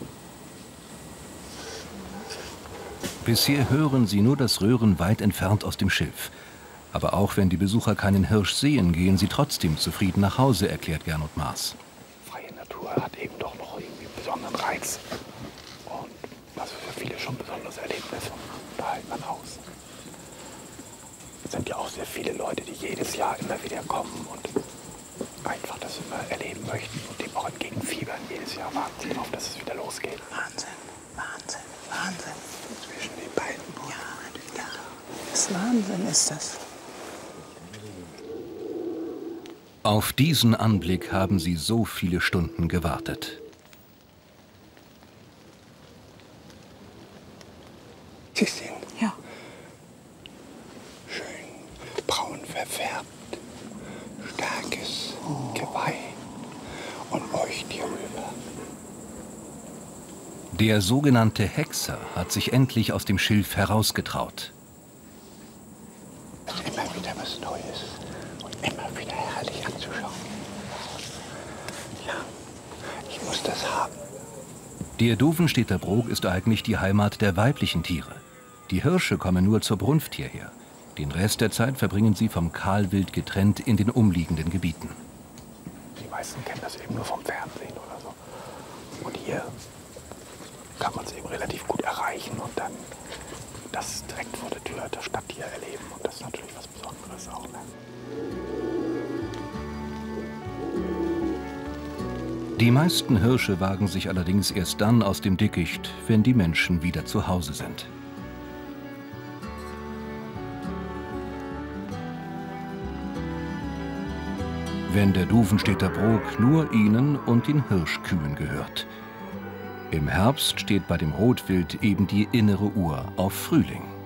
Bisher hören sie nur das Röhren weit entfernt aus dem Schilf. Aber auch wenn die Besucher keinen Hirsch sehen, gehen sie trotzdem zufrieden nach Hause, erklärt Gernot Maas. Freie Natur hat eben doch noch irgendwie einen besonderen Reiz. Und das ist für viele schon ein besonderes Erlebnis. Da hält man aus. Es sind ja auch sehr viele Leute, die jedes Jahr immer wieder kommen und einfach das immer erleben möchten und dem auch entgegenfiebern. Jedes Jahr warten sie darauf, dass es wieder losgeht. Wahnsinn, Wahnsinn, Wahnsinn. Zwischen den beiden. Ja, ja. Das ist Wahnsinn, ist das. Auf diesen Anblick haben sie so viele Stunden gewartet. Sie sind ja schön braun verfärbt, starkes Geweih und euch die Rübe. Der sogenannte Hexer hat sich endlich aus dem Schilf herausgetraut. Es ist immer wieder was Neues und immer wieder herrlich anzuschauen. Ja, ich muss das haben. Der Dovenstedter Brok ist eigentlich die Heimat der weiblichen Tiere. Die Hirsche kommen nur zur Brunft hierher. Den Rest der Zeit verbringen sie vom Kahlwild getrennt in den umliegenden Gebieten. Die meisten kennen das eben nur vom Fernsehen oder so. Und hier kann man es eben relativ gut erreichen und dann das direkt vor der Tür der Stadt hier erleben. Und das ist natürlich was Besonderes auch. Ne? Die meisten Hirsche wagen sich allerdings erst dann aus dem Dickicht, wenn die Menschen wieder zu Hause sind. Wenn der Dovenstedter Brok nur ihnen und den Hirschkühen gehört. Im Herbst steht bei dem Rotwild eben die innere Uhr auf Frühling.